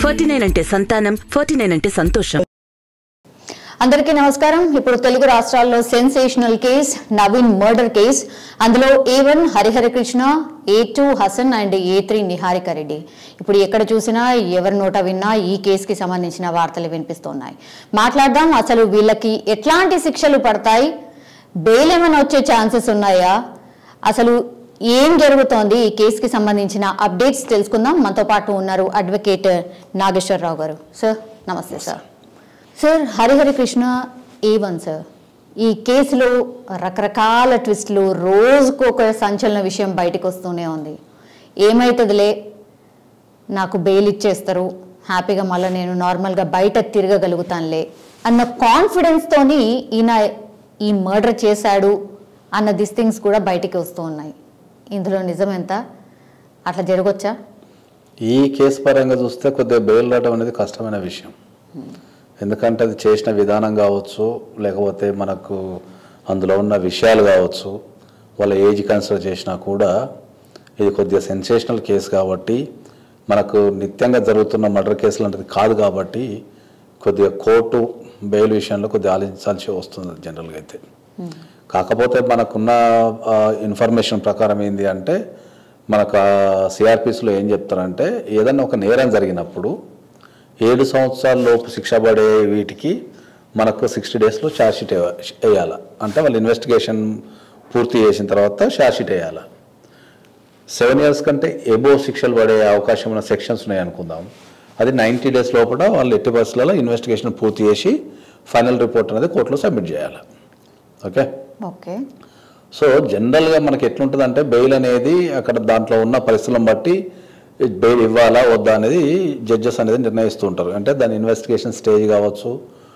49 అంటే సంతానం, 49 అంటే సంతోషం. అందరికీ నమస్కారం. ఇప్పుడు తెలుగు రాష్ట్రాల్లో sensational case Naveen murder case. అందులో A1 Hariharakrishna, A2 Hasan and A3 Niharika Reddy. ఇప్పుడు ఎక్కడ చూసినా ఎవరి నోట విన్నా ఈ కేసుకి సంబంధించిన వార్తలు వినిపిస్తున్నాయి. మాట్లాడదాం, అసలు వీళ్ళకి ఎట్లాంటి శిక్షలు పడతాయి, బెయిల్ ఏమైనా వచ్చే ఛాన్సెస్ ఉన్నాయా, అసలు ఏం జరుగుతోంది, ఈ కేసుకి సంబంధించిన అప్డేట్స్ తెలుసుకుందాం. మనతో పాటు ఉన్నారు అడ్వకేట్ నాగేశ్వరరావు గారు. సార్ నమస్తే. సార్ హరిహరకృష్ణ A1 సార్, ఈ కేసులో రకరకాల ట్విస్టులు, రోజుకు ఒక సంచలన విషయం బయటకు వస్తూనే ఉంది. ఏమవుతుందిలే, నాకు బెయిల్ ఇచ్చేస్తారు, హ్యాపీగా మళ్ళీ నేను నార్మల్గా బయట తిరగగలుగుతానులే అన్న కాన్ఫిడెన్స్తోని ఈయన ఈ మర్డర్ చేశాడు అన్న దిస్ థింగ్స్ కూడా బయటికి వస్తూ ఉన్నాయి. ఇందులో నిజం ఎంత, అట్లా జరగవచ్చా? ఈ కేసు పరంగా చూస్తే కొద్దిగా బెయిల్ రావడం అనేది కష్టమైన విషయం. ఎందుకంటే అది చేసిన విధానం కావచ్చు, లేకపోతే మనకు అందులో ఉన్న విషయాలు కావచ్చు, వాళ్ళ ఏజ్ కన్సిడర్ చేసినా కూడా ఇది కొద్దిగా సెన్సేషనల్ కేసు కాబట్టి, మనకు నిత్యంగా జరుగుతున్న మర్డర్ కేసులు అంటే కాదు కాబట్టి కొద్దిగా కోర్టు బెయిల్ విషయంలో కొద్దిగా ఆలోచించాల్సి వస్తుంది జనరల్గా అయితే. కాకపోతే మనకున్న ఇన్ఫర్మేషన్ ప్రకారం ఏంటి అంటే, మనకు సిఆర్పిస్లో ఏం చెప్తారంటే, ఏదన్నా ఒక నేరం జరిగినప్పుడు 7 సంవత్సరాల లోపు శిక్ష పడే వీటికి మనకు 60 డేస్లో ఛార్జ్షీట్ వేయాలి. అంటే వాళ్ళు ఇన్వెస్టిగేషన్ పూర్తి చేసిన తర్వాత ఛార్జ్షీట్ వేయాలి. 7 years కంటే ఎబో శిక్షలు పడే అవకాశం ఉన్న సెక్షన్స్ ఉన్నాయి అనుకుందాం. అది 90 days లోపల వాళ్ళు ఎట్టి పరిస్థితులలో ఇన్వెస్టిగేషన్ పూర్తి చేసి ఫైనల్ రిపోర్ట్ అనేది కోర్టులో సబ్మిట్ చేయాలి. ఓకే. సో జనరల్గా మనకి ఎట్లుంటుంది అంటే, బెయిల్ అనేది అక్కడ దాంట్లో ఉన్న పరిస్థితులను బట్టి బెయిల్ ఇవ్వాలా వద్దా అనేది జడ్జెస్ అనేది నిర్ణయిస్తూ ఉంటారు. అంటే దాని ఇన్వెస్టిగేషన్ స్టేజ్ కావచ్చు,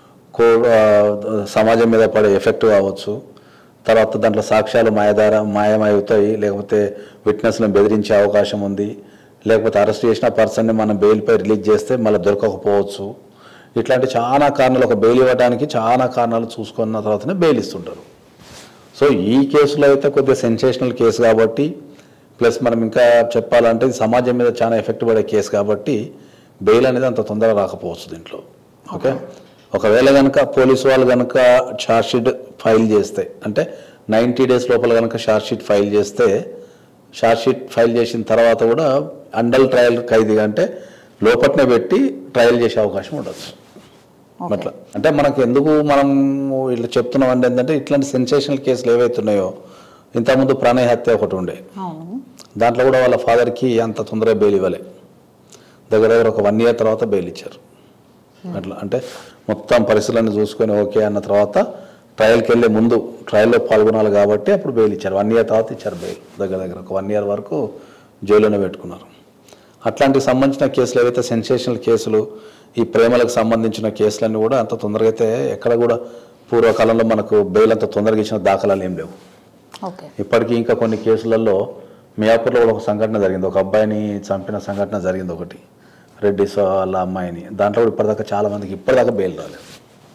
సమాజం మీద పడే ఎఫెక్ట్ కావచ్చు, తర్వాత దాంట్లో సాక్ష్యాలు మాయమవుతాయి, లేకపోతే విట్నెస్లను బెదిరించే అవకాశం ఉంది, లేకపోతే అరెస్ట్ చేసిన పర్సన్ని మనం బెయిల్పై రిలీజ్ చేస్తే మళ్ళీ దొరకకపోవచ్చు. ఇట్లాంటి చాలా కారణాలు, ఒక బెయిల్ ఇవ్వడానికి చాలా కారణాలు చూసుకున్న తర్వాతనే బెయిల్ ఇస్తుంటారు. సో ఈ కేసులో అయితే కొద్దిగా సెన్సేషనల్ కేసు కాబట్టి, ప్లస్ మనం ఇంకా చెప్పాలంటే ఇది సమాజం మీద చాలా ఎఫెక్ట్ పడే కేసు కాబట్టి బెయిల్ అనేది అంత తొందరగా రాకపోవచ్చు దీంట్లో. ఓకే. ఒకవేళ కనుక పోలీసు వాళ్ళు కనుక ఛార్జ్షీట్ ఫైల్ చేస్తే, అంటే 90 days లోపల కనుక ఛార్జ్షీట్ ఫైల్ చేస్తే, ఛార్జ్షీట్ ఫైల్ చేసిన తర్వాత కూడా అండర్ ట్రయల్ ఖైదీగా అంటే లోపట్నే పెట్టి ట్రయల్ చేసే అవకాశం ఉండొచ్చు. అట్లా అంటే మనకు ఎందుకు మనం ఇట్లా చెప్తున్నాం అంటే ఏంటంటే, ఇట్లాంటి సెన్సేషనల్ కేసులు ఏవైతున్నాయో, ఇంతకుముందు ప్రాణయ హత్య ఒకటి ఉండే, దాంట్లో కూడా వాళ్ళ ఫాదర్కి అంత తొందరగా బెయిల్ ఇవ్వలే, దగ్గర ఒక 1 year తర్వాత బెయిల్ ఇచ్చారు. అట్లా అంటే మొత్తం పరిస్థితులను చూసుకొని ఓకే అన్న తర్వాత ట్రయల్కి వెళ్ళే ముందు ట్రయల్లో పాల్గొనాలి కాబట్టి అప్పుడు బెయిల్ ఇచ్చారు. 1 year తర్వాత ఇచ్చారు బెయిల్. దగ్గర ఒక 1 year వరకు జైల్లోనే పెట్టుకున్నారు. అట్లాంటికి సంబంధించిన కేసులు ఏవైతే సెన్సేషనల్ కేసులు, ఈ ప్రేమలకు సంబంధించిన కేసులన్నీ కూడా అంత తొందరగా అయితే ఎక్కడ కూడా పూర్వకాలంలో మనకు బెయిల్ అంత తొందరగా ఇచ్చిన దాఖలాలు ఏం లేవు. ఇప్పటికీ ఇంకా కొన్ని కేసులలో మియాపూర్లో కూడా ఒక సంఘటన జరిగింది, ఒక అబ్బాయిని చంపిన సంఘటన జరిగింది ఒకటి, రెడ్డి వాళ్ళ అమ్మాయిని. దాంట్లో కూడా ఇప్పటిదాకా చాలా మందికి ఇప్పటిదాకా బెయిల్ రాలేదు.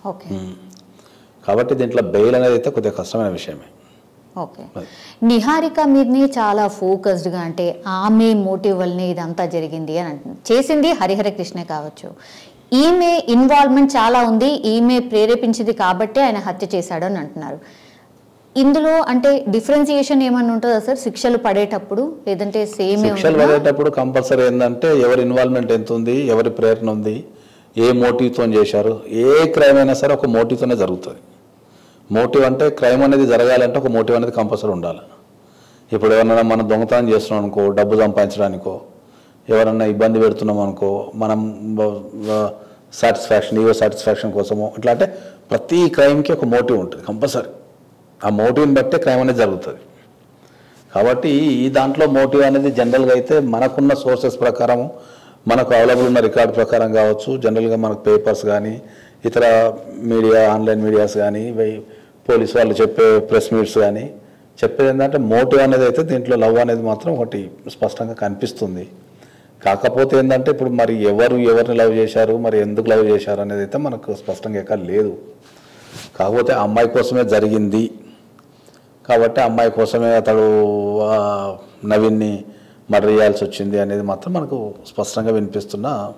కాబట్టి దీంట్లో బెయిల్ అనేది అయితే కొద్దిగా కష్టమైన విషయమే. ఓకే. నిహారిక మీదనే చాలా ఫోకస్డ్గా, అంటే ఆమె మోటివ్ వల్లనే ఇదంతా జరిగింది అని అంటున్నారు. చేసింది హరిహరకృష్ణే కావచ్చు, ఈమె ఇన్వాల్వ్మెంట్ చాలా ఉంది, ఈమె ప్రేరేపించింది కాబట్టి ఆయన హత్య చేశాడు అని అంటున్నారు. ఇందులో అంటే డిఫరెన్సియేషన్ ఏమన్నా ఉంటుందా సార్ శిక్షలు పడేటప్పుడు, లేదంటే సేమ్? శిక్షలు పడేటప్పుడు కంపల్సరీ ఏంటంటే ఎవరి ఇన్వాల్వ్మెంట్ ఎంత ఉంది, ఎవరి ప్రేరణ ఉంది, ఏ మోటివ్తో చేశారు. ఏ క్రైమ్ అయినా సరే ఒక మోటివ్తోనే జరుగుతుంది. మోటివ్ అంటే క్రైమ్ అనేది జరగాలంటే ఒక మోటివ్ అనేది కంపల్సరీ ఉండాలి. ఇప్పుడు ఎవరన్నా మనం దొంగతనం చేస్తున్నాం అనుకో, డబ్బు సంపాదించడానికో, ఎవరన్నా ఇబ్బంది పెడుతున్నాం అనుకో, మనం సాటిస్ఫాక్షన్ కోసమో, ఇట్లా అంటే ప్రతి క్రైమ్కి ఒక మోటివ్ ఉంటుంది కంపల్సరీ. ఆ మోటివ్ని బట్టే క్రైమ్ అనేది జరుగుతుంది. కాబట్టి ఈ దాంట్లో మోటివ్ అనేది జనరల్గా అయితే మనకున్న సోర్సెస్ ప్రకారం, మనకు అవైలబుల్ ఉన్న రికార్డు ప్రకారం కావచ్చు, జనరల్గా మనకు పేపర్స్ కానీ, ఇతర మీడియా, ఆన్లైన్ మీడియాస్ కానీ, పోలీసు వాళ్ళు చెప్పే ప్రెస్ మీట్స్ కానీ చెప్పేది ఏంటంటే, మోటివ్ అనేది అయితే దీంట్లో లవ్ అనేది మాత్రం ఒకటి స్పష్టంగా కనిపిస్తుంది. కాకపోతే ఏంటంటే ఇప్పుడు మరి ఎవరిని లవ్ చేశారు, మరి ఎందుకు లవ్ చేశారు అనేది అయితే మనకు స్పష్టంగా ఎక్కడ లేదు. కాకపోతే అమ్మాయి కోసమే జరిగింది కాబట్టి అమ్మాయి కోసమే అతడు నవీన్ని మర్డర్ చేయాల్సి వచ్చింది అనేది మాత్రం మనకు స్పష్టంగా వినిపిస్తున్న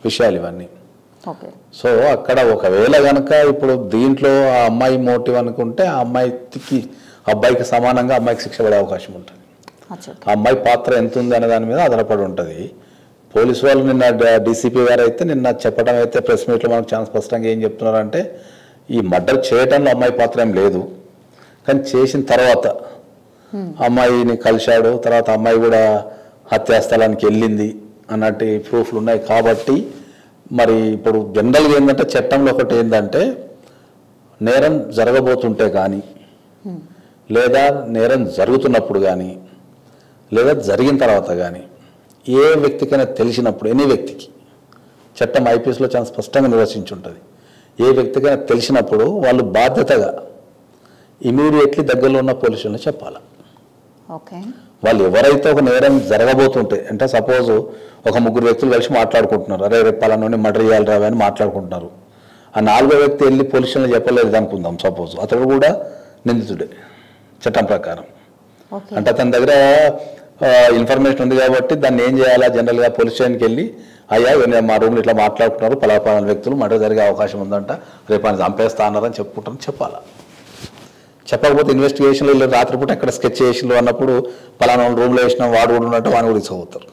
విషయాలు ఇవన్నీ. ఓకే. సో అక్కడ ఒకవేళ కనుక ఇప్పుడు దీంట్లో ఆ అమ్మాయి మోటివ్ అనుకుంటే ఆ అబ్బాయికి సమానంగా అమ్మాయికి శిక్ష పడే అవకాశం ఉంటుంది. ఆ అమ్మాయి పాత్ర ఎంత ఉంది అనే దాని మీద ఆధారపడి ఉంటుంది. పోలీసు వాళ్ళు నిన్న డీసీపీ గారు అయితే నిన్న చెప్పడం అయితే ప్రెస్ మీట్లో మనకు చాలా స్పష్టంగా ఏం చెప్తున్నారంటే ఈ మర్డర్ చేయటంలో అమ్మాయి పాత్ర ఏం లేదు, కానీ చేసిన తర్వాత అమ్మాయిని కలిశాడు, తర్వాత అమ్మాయి కూడా హత్యాస్థలానికి వెళ్ళింది అన్నట్టు ప్రూఫ్లు ఉన్నాయి. కాబట్టి మరి ఇప్పుడు జనరల్గా ఏంటంటే చట్టంలో ఒకటి ఏంటంటే నేరం జరగబోతుంటే కానీ లేదా నేరం జరుగుతున్నప్పుడు కానీ లేదా జరిగిన తర్వాత కానీ ఏ వ్యక్తికైనా తెలిసినప్పుడు ఎనీ వ్యక్తికి చట్టం ఐపీఎస్లో చాలా స్పష్టంగా నిర్వచించి ఉంటుంది. ఏ వ్యక్తికైనా తెలిసినప్పుడు వాళ్ళు బాధ్యతగా ఇమీడియట్లీ దగ్గరలో ఉన్న పోలీస్ స్టేషన్లో చెప్పాలి. ఓకే. వాళ్ళు ఎవరైతే ఒక నేరం జరగబోతుంటే అంటే సపోజ్ ఒక 3 వ్యక్తులు కలిసి మాట్లాడుకుంటున్నారు, అరే రేపు పలానా మర్డర్ చేయాలి రావని అని మాట్లాడుకుంటున్నారు. ఆ 4వ వ్యక్తి వెళ్ళి పోలీస్ స్టేషన్లో చెప్పలేదు అనుకుందాం, సపోజ్ అతడు కూడా నిందితుడే చట్టం ప్రకారం. అంటే అతని దగ్గర ఇన్ఫర్మేషన్ ఉంది కాబట్టి దాన్ని ఏం చేయాలా, జనరల్గా పోలీస్ స్టేషన్కి వెళ్ళి అయ్యా మా రూమ్లో ఇట్లా మాట్లాడుకుంటున్నారు, పలానా వ్యక్తులు మర్డర్ జరిగే అవకాశం ఉందంట, రేపు ఆయన చంపేస్తా అన్నారని చెప్పుకుంటారని చెప్పాలా. చెప్పకపోతే ఇన్వెస్టిగేషన్లో రాత్రిపూట ఎక్కడ స్కెచ్ చేసిలో అన్నప్పుడు పలానా రూమ్లో వేసిన వాడు కూడా ఉన్నట్టు వాడిని కూడా ఇచ్చబోతారు.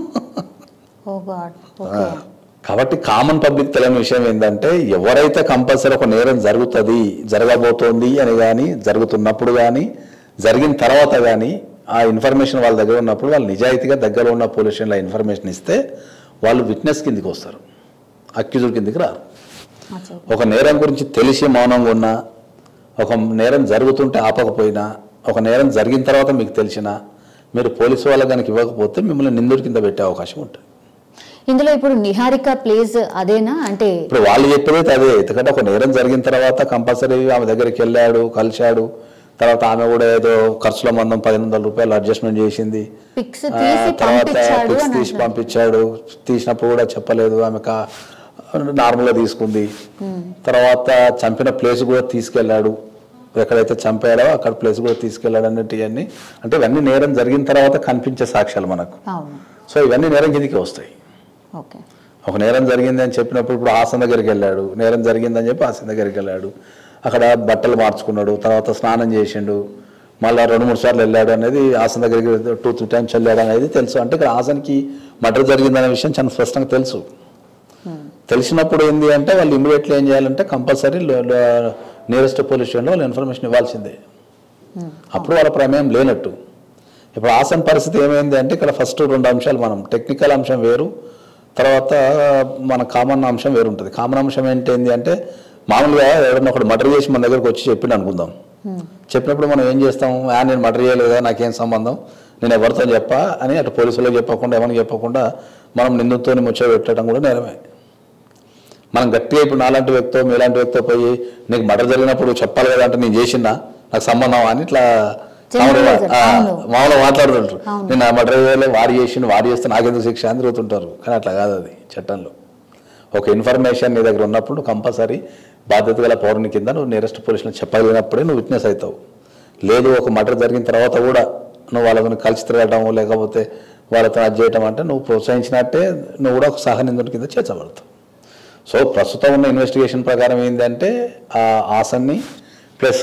కాబట్టి కామన్ పబ్లిక్ తెలియని విషయం ఏంటంటే ఎవరైతే కంపల్సరీ ఒక నేరం జరగబోతోంది అని కానీ జరుగుతున్నప్పుడు కానీ జరిగిన తర్వాత కానీ ఆ ఇన్ఫర్మేషన్ వాళ్ళ దగ్గర ఉన్నప్పుడు వాళ్ళు నిజాయితీగా దగ్గర ఉన్న పోలీస్ స్టేషన్లో ఇన్ఫర్మేషన్ ఇస్తే వాళ్ళు విట్నెస్ కిందికి వస్తారు, అక్యూజుడ్ కిందికి రారు. ఒక నేరం గురించి తెలిసి మౌనంగా ఉన్నా, ఒక నేరం జరుగుతుంటే ఆపకపోయినా, ఒక నేరం జరిగిన తర్వాత మీకు తెలిసినా మీరు పోలీసు వాళ్ళకి కనుక ఇవ్వకపోతే మిమ్మల్ని నిందితుడి కింద పెట్టే అవకాశం ఉంటుంది. ఇందులో ఇప్పుడు నిహారిక ప్లేస్ అదేనా? అంటే ఇప్పుడు వాళ్ళు చెప్పేది అదే. ఎందుకంటే ఒక నేరం జరిగిన తర్వాత కంపల్సరీ ఆమె దగ్గరికి వెళ్ళాడు, కలిశాడు, తర్వాత ఆమె కూడా ఏదో ఖర్చుల మందం 1500 రూపాయలు అడ్జస్ట్మెంట్ చేసింది, తర్వాత పిక్స్ తీసి పంపించాడు, తీసినప్పుడు కూడా చెప్పలేదు, ఆమె నార్మల్గా తీసుకుంది, తర్వాత చంపిన ప్లేస్ కూడా తీసుకెళ్ళాడు, ఎక్కడైతే చంపాడో అక్కడ ప్లేస్ కూడా తీసుకెళ్ళాడు అన్నట్టు ఇవన్నీ అంటే ఇవన్నీ నేరం జరిగిన తర్వాత కనిపించే సాక్ష్యాలు మనకు. సో ఇవన్నీ నేరం కిందికి వస్తాయి. ఒక నేరం జరిగింది అని చెప్పినప్పుడు ఇప్పుడు హాసన్ దగ్గరికి వెళ్ళాడు, నేరం జరిగిందని చెప్పి హాసన్ దగ్గరికి వెళ్ళాడు, అక్కడ బట్టలు మార్చుకున్నాడు, తర్వాత స్నానం చేసిండు, మళ్ళీ 2-3 సార్లు వెళ్ళాడు అనేది హాసన్ దగ్గరికి 2-3 టైమ్స్ వెళ్ళాడు అనేది తెలుసు. అంటే ఇక్కడ హాసన్కి మర్డర్ జరిగిందనే విషయం చాలా స్పష్టంగా తెలుసు. తెలిసినప్పుడు ఏంటి అంటే వాళ్ళు ఇమీడియట్లీ ఏం చేయాలంటే కంపల్సరీ నియరెస్ట్ పోలీస్ స్టేషన్లో వాళ్ళు ఇన్ఫర్మేషన్ ఇవ్వాల్సిందే. అప్పుడు వాళ్ళ ప్రమేయం లేనట్టు. ఇప్పుడు హాసన్ పరిస్థితి ఏమైంది అంటే ఇక్కడ ఫస్ట్ 2 అంశాలు, మనం టెక్నికల్ అంశం వేరు, తర్వాత మన కామన్ అంశం వేరు ఉంటుంది. కామన్ అంశం ఏంటి అంటే మామూలుగా ఎవరైనా ఒకటి మర్డర్ చేసి మన దగ్గరకు వచ్చి చెప్పిండు అనుకుందాం, చెప్పినప్పుడు మనం ఏం చేస్తాం, నేను మర్డర్ చేయలేదా, నాకేం సంబంధం, నేను ఎవరితో చెప్పా అని అటు పోలీసులకు చెప్పకుండా ఎవరికి చెప్పకుండా మనం నిందితుని ముచ్చబెట్టడం కూడా నేరమే. మనం గట్టిగా ఇప్పుడు నాలాంటి వ్యక్తితో మీలాంటి వ్యక్తితో పోయి నీకు మర్డర్ జరిగినప్పుడు చెప్పాలి కదా అంటే నేను చేసినా నాకు సంబంధం అని ఇట్లా మామూలుగా మాట్లాడుతుంటారు. నేను ఆ మర్డర్ చేయలేదు, వాడు చేస్తే నాకెందుకు శిక్ష అని తిరుగుతుంటారు. కానీ అట్లా కాదు, అది చట్టంలో ఒక ఇన్ఫర్మేషన్ నీ దగ్గర ఉన్నప్పుడు కంపల్సరీ బాధ్యత గల పౌరుని కింద నువ్వు నియరెస్ట్ పోలీసులను చెప్పగలిగినప్పుడే నువ్వు విట్నెస్ అవుతావు. లేదు ఒక మర్డర్ జరిగిన తర్వాత కూడా నువ్వు వాళ్ళతో కలిసి తిరగటం లేకపోతే వాళ్ళతో అది చేయటం అంటే నువ్వు ప్రోత్సహించినట్టే నువ్వు కూడా ఒక సహనిందుడి కింద చేర్చబడతావు. సో ప్రస్తుతం ఉన్న ఇన్వెస్టిగేషన్ ప్రకారం ఏంటంటే ఆ హాసన్ని ప్లస్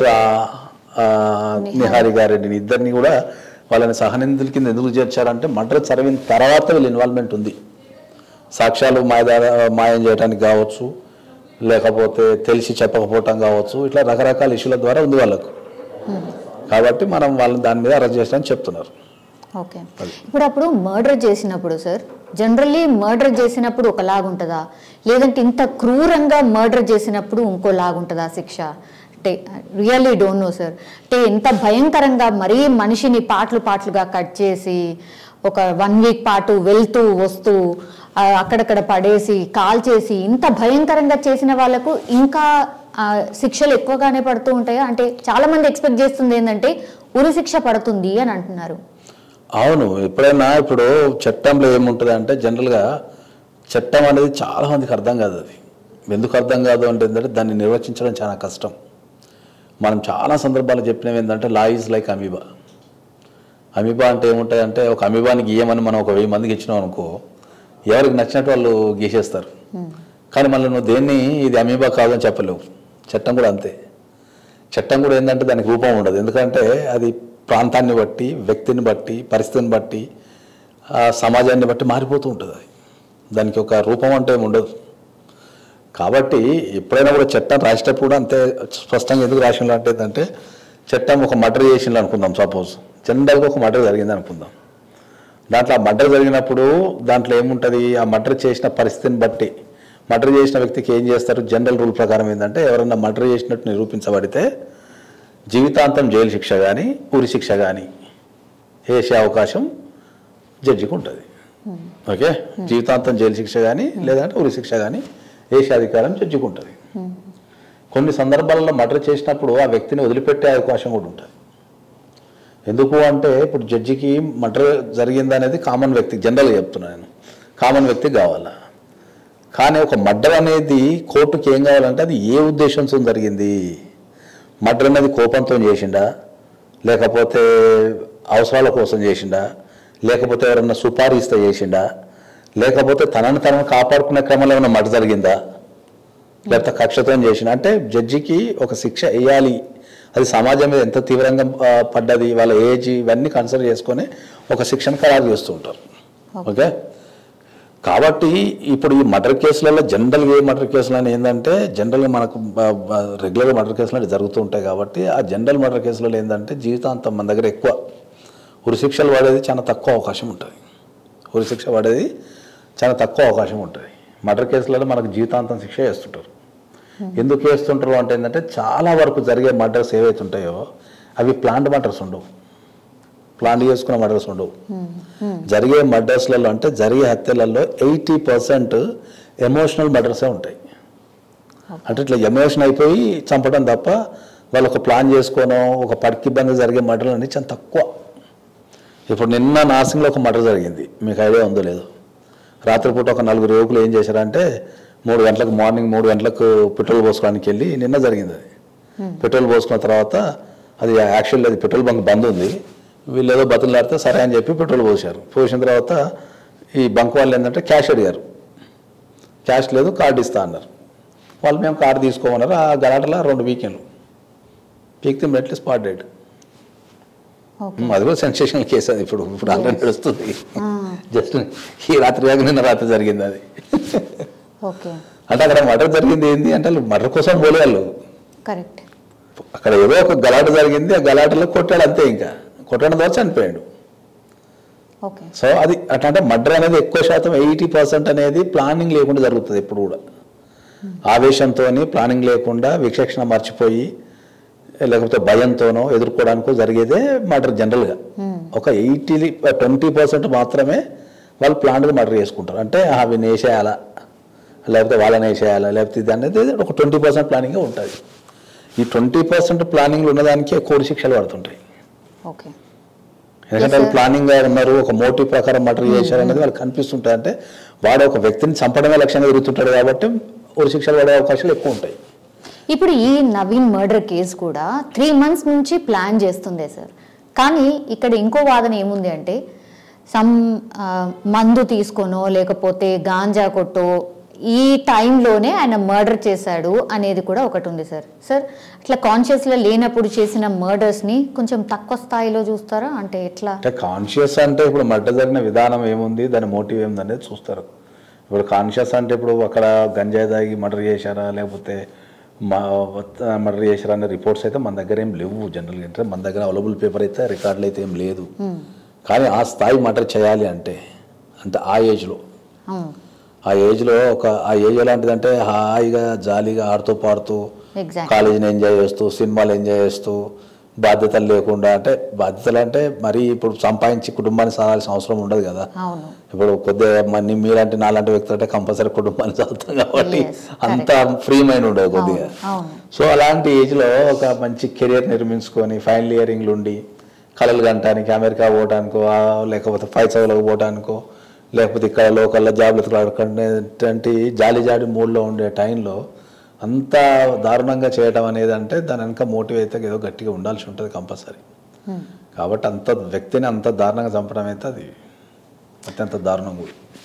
నిహారిక రెడ్డిని ఇద్దరిని కూడా వాళ్ళని సహనిందుల కింద ఎందుకు చేర్చారంటే మర్డర్ జరిగిన తర్వాత వీళ్ళ ఇన్వాల్వ్మెంట్ ఉంది. సాక్ష్యాలు మాయం చేయడానికి కావచ్చు, లేకపోతే తెలిసి చెప్పకపోవటం కావచ్చు, ఇట్లా రకరకాల ఇష్యూల ద్వారా ఉంది వాళ్ళకు. కాబట్టి మనం వాళ్ళని దాని మీద అరెస్ట్ చేస్తామని చెప్తున్నారు. ఓకే. ఇప్పుడు అప్పుడు మర్డర్ చేసినప్పుడు సార్ జనరల్లీ మర్డర్ చేసినప్పుడు ఒకలాగుంటుందా, లేదంటే ఇంత క్రూరంగా మర్డర్ చేసినప్పుడు ఇంకోలాగుంటుందా శిక్ష? అంటే రియల్లీ డోంట్ నో సార్. అంటే ఎంత భయంకరంగా మరీ మనిషిని పాటలుగా కట్ చేసి ఒక 1 వీక్ పాటు వెళ్తూ వస్తూ అక్కడక్కడ పడేసి కాల్ చేసి ఇంత భయంకరంగా చేసిన వాళ్ళకు ఇంకా శిక్షలు ఎక్కువగానే పడుతూ ఉంటాయా? అంటే చాలా మంది ఎక్స్పెక్ట్ చేస్తుంది ఏంటంటే ఉరి శిక్ష పడుతుంది అని అంటున్నారు. అవును, ఎప్పుడైనా ఇప్పుడు చట్టంలో ఏముంటుంది అంటే జనరల్గా చట్టం అనేది చాలా మందికి అర్థం కాదు. అది ఎందుకు అర్థం కాదు అంటే ఏంటంటే దాన్ని నిర్వచించడం చాలా కష్టం. మనం చాలా సందర్భాలు చెప్పినవి ఏంటంటే law is like amoeba. Amoeba అంటే ఏముంటాయి అంటే ఒక అమీబాని గీయమని మనం ఒక 1000 మందికి ఇచ్చినాం అనుకో, ఎవరికి నచ్చినట్టు వాళ్ళు గీసేస్తారు. కానీ మళ్ళీ నువ్వు దేన్ని ఇది అమీబా కాదని చెప్పలేవు. చట్టం కూడా అంతే. చట్టం కూడా ఏంటంటే దానికి రూపం ఉండదు. ఎందుకంటే అది ప్రాంతాన్ని బట్టి, వ్యక్తిని బట్టి, పరిస్థితిని బట్టి, సమాజాన్ని బట్టి మారిపోతూ ఉంటుంది. అది దానికి ఒక రూపం అంటే ఉండదు. కాబట్టి ఎప్పుడైనా కూడా చట్టం రాసేటప్పుడు కూడా అంతే స్పష్టంగా ఎందుకు రాసిన అంటే చట్టం ఒక మర్డర్ చేసింది అనుకుందాం. సపోజ్ జనరల్గా ఒక మర్డర్ జరిగింది అనుకుందాం. దాంట్లో ఆ మర్డర్ జరిగినప్పుడు దాంట్లో ఏముంటుంది, ఆ మర్డర్ చేసిన పరిస్థితిని బట్టి మర్డర్ చేసిన వ్యక్తికి ఏం చేస్తారు, జనరల్ రూల్ ప్రకారం ఏంటంటే ఎవరన్నా మర్డర్ చేసినట్టు నిరూపించబడితే జీవితాంతం జైలు శిక్ష కానీ ఉరి శిక్ష కానీ వేసే అవకాశం జడ్జికి ఉంటుంది. ఓకే, జీవితాంతం జైలు శిక్ష కానీ లేదంటే ఉరి శిక్ష కానీ వేసే అధికారం జడ్జికి ఉంటుంది. కొన్ని సందర్భాలలో మర్డర్ చేసినప్పుడు ఆ వ్యక్తిని వదిలిపెట్టే అవకాశం కూడా ఉంటుంది. ఎందుకు అంటే ఇప్పుడు జడ్జికి మర్డర్ జరిగిందనేది కామన్ వ్యక్తి, జనరల్గా చెప్తున్నాను నేను, కామన్ వ్యక్తి కావాలా. కానీ ఒక మర్డర్ అనేది కోర్టుకి ఏం కావాలంటే అది ఏ ఉద్దేశంతో జరిగింది. మర్డర్ అనేది కోపంతో చేసిండా, లేకపోతే అవసరాల కోసం చేసిండా, లేకపోతే ఎవరన్నా సుపారీస్తే చేసిండా, లేకపోతే తనను కాపాడుకునే క్రమంలో ఏమైనా మర్డర్ జరిగిందా, లేకపోతే కక్షతో చేసిండా. అంటే జడ్జికి ఒక శిక్ష వేయాలి, అది సమాజం మీద ఎంత తీవ్రంగా పడ్డది, వాళ్ళ ఏజ్, ఇవన్నీ కన్సిడర్ చేసుకొని ఒక శిక్షను ఖరారు చేస్తూ ఉంటారు. ఓకే, కాబట్టి ఇప్పుడు ఈ మర్డర్ కేసులలో జనరల్గా ఏ మర్డర్ కేసులు ఏంటంటే జనరల్గా మనకు రెగ్యులర్గా మర్డర్ కేసులు అంటే జరుగుతూ ఉంటాయి. కాబట్టి ఆ జనరల్ మర్డర్ కేసులలో ఏంటంటే జీవితాంతం మన దగ్గర ఎక్కువ ఉరిశిక్షలు పడేది చాలా తక్కువ అవకాశం ఉంటుంది. ఉరిశిక్ష పడేది చాలా తక్కువ అవకాశం ఉంటుంది. మర్డర్ కేసులలో మనకు జీవితాంతం శిక్ష వేస్తుంటారు. ఎందుకు వేస్తుంటారు అంటే ఏంటంటే చాలా వరకు జరిగే మర్డర్స్ ఏవైతే ఉంటాయో అవి ప్లాన్డ్ మర్డర్స్ ఉండవు, ప్లాన్ చేసుకున్న మర్డర్స్ ఉండవు. జరిగే మర్డర్స్లలో అంటే జరిగే హత్యలలో 80% ఎమోషనల్ మర్డర్సే ఉంటాయి. అంటే ఇట్లా ఎమోషన్ అయిపోయి చంపడం తప్ప వాళ్ళు ఒక ప్లాన్ చేసుకోనో ఒక పడికిబ్బంది జరిగే మర్డర్లు అనేది చాలా తక్కువ. ఇప్పుడు నిన్న నార్సింగ్లో ఒక మర్డర్ జరిగింది, మీకు ఐడియా ఉందో లేదో. రాత్రిపూట ఒక 4 యువకులు ఏం చేశారంటే 3 గంటలకు మార్నింగ్ 3 గంటలకు పెట్రోల్ పోసుకోవడానికి వెళ్ళి నిన్న జరిగింది. అది పెట్రోల్ పోసుకున్న తర్వాత అది యాక్చువల్లీ అది పెట్రోల్ బంక్ బంద్ ఉంది, వీళ్ళు ఏదో బతులాడితే సరే అని చెప్పి పెట్రోల్ పోసారు. పోసిన తర్వాత ఈ బంక్ వాళ్ళు ఏంటంటే క్యాష్ అడిగారు, క్యాష్ లేదు కార్డు ఇస్తా అన్నారు. వాళ్ళు మేము కార్డు తీసుకోమన్నారు. ఆ గలాటలో 2 వీకెండ్లు పీక్తే మెట్లీ స్పాట్ డేట్. అది కూడా సెన్సేషనల్ కేసు. అది ఇప్పుడు ఆల్రెడీ నడుస్తుంది. జస్ట్ ఈ రాత్రి కాక నిన్న రాత్రి జరిగింది అది. అంటే అక్కడ మర్డర్ జరిగింది ఏంటి అంటే వాళ్ళు మర్డర్ కోసం పోలే వాళ్ళు. కరెక్ట్. అక్కడ ఏదో ఒక గలాట జరిగింది, ఆ గలాటలో కొట్టాడు అంతే, ఇంకా కొట్టడం ద్వారా చనిపోయాడు. సో అది అట్లా అంటే మర్డర్ అనేది ఎక్కువ శాతం 80% అనేది ప్లానింగ్ లేకుండా జరుగుతుంది. ఎప్పుడు కూడా ఆవేశంతో ప్లానింగ్ లేకుండా విచక్షణ మర్చిపోయి లేకపోతే భయంతోనో ఎదుర్కోవడానికో జరిగేదే మర్డర్. జనరల్గా ఒక 20% మాత్రమే వాళ్ళు ప్లాన్గా మర్డర్ చేసుకుంటారు. అంటే అవి వేసేయాలా లేకపోతే వాళ్ళని వేసేయాలా లేకపోతే ఇది అనేది ఒక 20% ప్లానింగ్గా ఉంటుంది. ఈ 20% ప్లానింగ్లు ఉన్నదానికి ఎక్కువ శిక్షలు పడుతుంటాయి. ఎందుకంటే వాళ్ళు ప్లానింగ్గా ఉన్నారు, ఒక మోటివ్ ప్రకారం మర్డర్ చేశారు అనేది వాళ్ళకి కనిపిస్తుంటుంది. అంటే వాడు ఒక వ్యక్తిని చంపడమే లక్ష్యంగా తిరుగుతుంటాడు కాబట్టి ఉరి శిక్షలు పడే అవకాశాలు ఎక్కువ ఉంటాయి. ఇప్పుడు ఈ నవీన్ మర్డర్ కేసు కూడా 3 months నుంచి ప్లాన్ చేస్తుందే సార్. కానీ ఇక్కడ ఇంకో వాదన ఏముంది అంటే మందు తీసుకోనో లేకపోతే గాంజా కొట్టో ఈ టైంలోనే ఆయన మర్డర్ చేశాడు అనేది కూడా ఒకటి ఉంది సార్. సార్ అట్లా కాన్షియస్లో లేనప్పుడు చేసిన మర్డర్స్ని కొంచెం తక్కువ స్థాయిలో చూస్తారా? అంటే ఎట్లా అంటే కాన్షియస్ అంటే ఇప్పుడు మర్డర్ జరిగిన విధానం ఏముంది, దాని మోటివ్ ఏముంది అనేది చూస్తారు. ఇప్పుడు కాన్షియస్ అంటే ఇప్పుడు అక్కడ గంజాయి తాగి మర్డర్ చేశారా లేకపోతే మర్డర్ చేశారా అనే రిపోర్ట్స్ అయితే మన దగ్గర ఏం లేవు. జనరల్గా అంటే మన దగ్గర అవైలబుల్ పేపర్ అయితే రికార్డులు అయితే ఏం లేదు. కానీ ఆ స్థాయి మర్డర్ చేయాలి అంటే ఆ ఏజ్లో ఆ ఏజ్లో ఎలాంటిదంటే హాయిగా జాలీగా ఆడుతూ పాడుతూ కాలేజీని ఎంజాయ్ చేస్తూ సినిమాలు ఎంజాయ్ చేస్తూ బాధ్యతలు లేకుండా, అంటే బాధ్యతలు అంటే మరీ ఇప్పుడు సంపాదించి కుటుంబాన్ని సాగాల్సిన అవసరం ఉండదు కదా. ఇప్పుడు కొద్దిగా మీలాంటి నాలాంటి వ్యక్తులు అంటే కంపల్సరీ కుటుంబాన్ని సాగుతాం కాబట్టి అంత ఫ్రీ మైండ్ ఉండదు కొద్దిగా. సో అలాంటి ఏజ్లో ఒక మంచి కెరియర్ నిర్మించుకొని ఫైనల్ ఇయరింగ్లు ఉండి కళలు కంటానికి అమెరికా పోవడానికో లేకపోతే పై చదువులకు పోవడానికో లేకపోతే ఇక్కడ లోకల్లో జాబ్లు ఎత్తులాడుకునేటువంటి జాలి మూడ్లో ఉండే టైంలో అంత దారుణంగా చేయడం అనేది అంటే దాని వెనక మోటివ్ అయితే ఏదో గట్టిగా ఉండాల్సి ఉంటుంది కంపల్సరీ. కాబట్టి అంత వ్యక్తిని అంత దారుణంగా చంపడం అయితే అది అత్యంత దారుణం కూడా.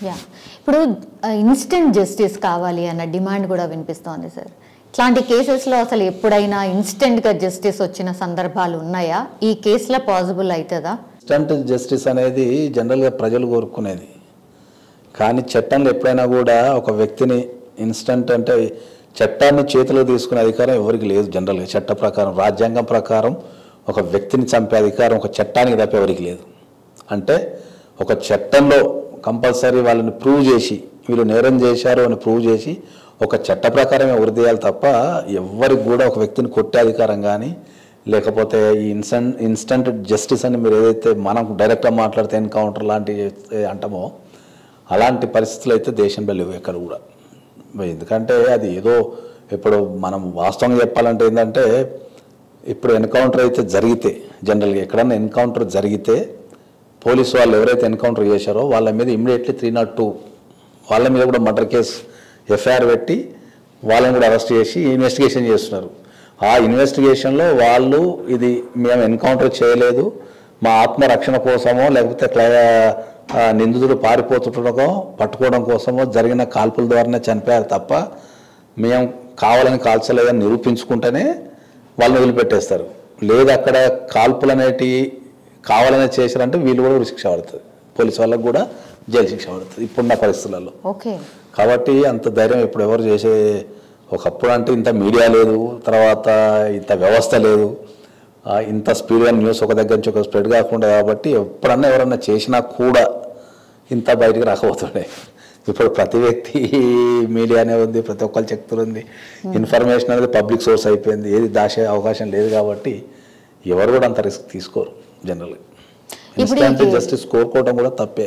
యా, ఇప్పుడు ఇన్స్టెంట్ జస్టిస్ కావాలి అన్న డిమాండ్ కూడా వినిపిస్తోంది సార్. ఇట్లాంటి కేసెస్లో అసలు ఎప్పుడైనా ఇన్స్టెంట్గా జస్టిస్ వచ్చిన సందర్భాలు ఉన్నాయా? ఈ కేసులో పాసిబుల్ అవుతుందా? ఇన్స్టంట్ జస్టిస్ అనేది జనరల్గా ప్రజలు కోరుకునేది, కానీ చట్టంలో ఎప్పుడైనా కూడా ఒక వ్యక్తిని ఇన్స్టంట్ అంటే చట్టాన్ని చేతిలో తీసుకునే అధికారం ఎవరికి లేదు. జనరల్గా చట్ట ప్రకారం, రాజ్యాంగం ప్రకారం ఒక వ్యక్తిని చంపే అధికారం ఒక చట్టానికి తప్ప ఎవరికి లేదు. అంటే ఒక చట్టంలో కంపల్సరీ వాళ్ళని ప్రూవ్ చేసి వీళ్ళు నేరం చేశారు అని ప్రూవ్ చేసి ఒక చట్ట ప్రకారమే ఉరిదేయాలి తప్ప ఎవరికి కూడా ఒక వ్యక్తిని కొట్టే అధికారం కానీ లేకపోతే ఈ ఇన్స్టంట్ జస్టిస్ అని మీరు ఏదైతే మనం డైరెక్ట్గా మాట్లాడితే ఎన్కౌంటర్ లాంటివి అంటామో అలాంటి పరిస్థితులు అయితే దేశంలో లేవు ఎక్కడ కూడా. ఎందుకంటే అది ఏదో ఇప్పుడు మనం వాస్తవంగా చెప్పాలంటే ఏంటంటే ఇప్పుడు ఎన్కౌంటర్ అయితే జరిగితే జనరల్గా ఎక్కడన్నా ఎన్కౌంటర్ జరిగితే పోలీసు వాళ్ళు ఎవరైతే ఎన్కౌంటర్ చేశారో వాళ్ళ మీద ఇమ్మీడియట్లీ 302 వాళ్ళ మీద కూడా మర్డర్ కేసు ఎఫ్ఐఆర్ పెట్టి వాళ్ళని కూడా అరెస్ట్ చేసి ఇన్వెస్టిగేషన్ చేస్తున్నారు. ఆ ఇన్వెస్టిగేషన్లో వాళ్ళు ఇది మేము ఎన్కౌంటర్ చేయలేదు, మా ఆత్మరక్షణ కోసమో లేకపోతే నిందితుడు పారిపోతుండటో పట్టుకోవడం కోసమో జరిగిన కాల్పుల ద్వారానే చనిపోయారు తప్ప మేము కావాలని కాల్చలేదని నిరూపించుకుంటేనే వాళ్ళని వదిలిపెట్టేస్తారు. లేదు అక్కడ కాల్పులు అనేటివి కావాలనే చేశారంటే వీళ్ళు కూడా శిక్ష పడుతుంది, పోలీసు వాళ్ళకు కూడా జైలు శిక్ష పడుతుంది ఇప్పుడున్న పరిస్థితులలో. ఓకే, కాబట్టి అంత ధైర్యం ఇప్పుడు ఎవరు చేసే, ఒకప్పుడు అంటే ఇంత మీడియా లేదు, తర్వాత ఇంత వ్యవస్థ లేదు, ఇంత స్పీడ్గా న్యూస్ ఒక దగ్గర నుంచి ఒక స్ప్రెడ్ కాకుండా, కాబట్టి ఎప్పుడన్నా ఎవరన్నా చేసినా కూడా ఇంత బయటికి రాకపోతుండే. ఇప్పుడు ప్రతి వ్యక్తి మీడియానే ఉంది, ప్రతి ఒక్కరు చెప్తుంది, ఇన్ఫర్మేషన్ అనేది పబ్లిక్ సోర్స్ అయిపోయింది, ఏది దాచే అవకాశం లేదు. కాబట్టి ఎవరు కూడా అంత రిస్క్ తీసుకోరు జనరల్గా. ఇన్స్టంట్ జస్టిస్ కోరుకోవడం కూడా తప్పే.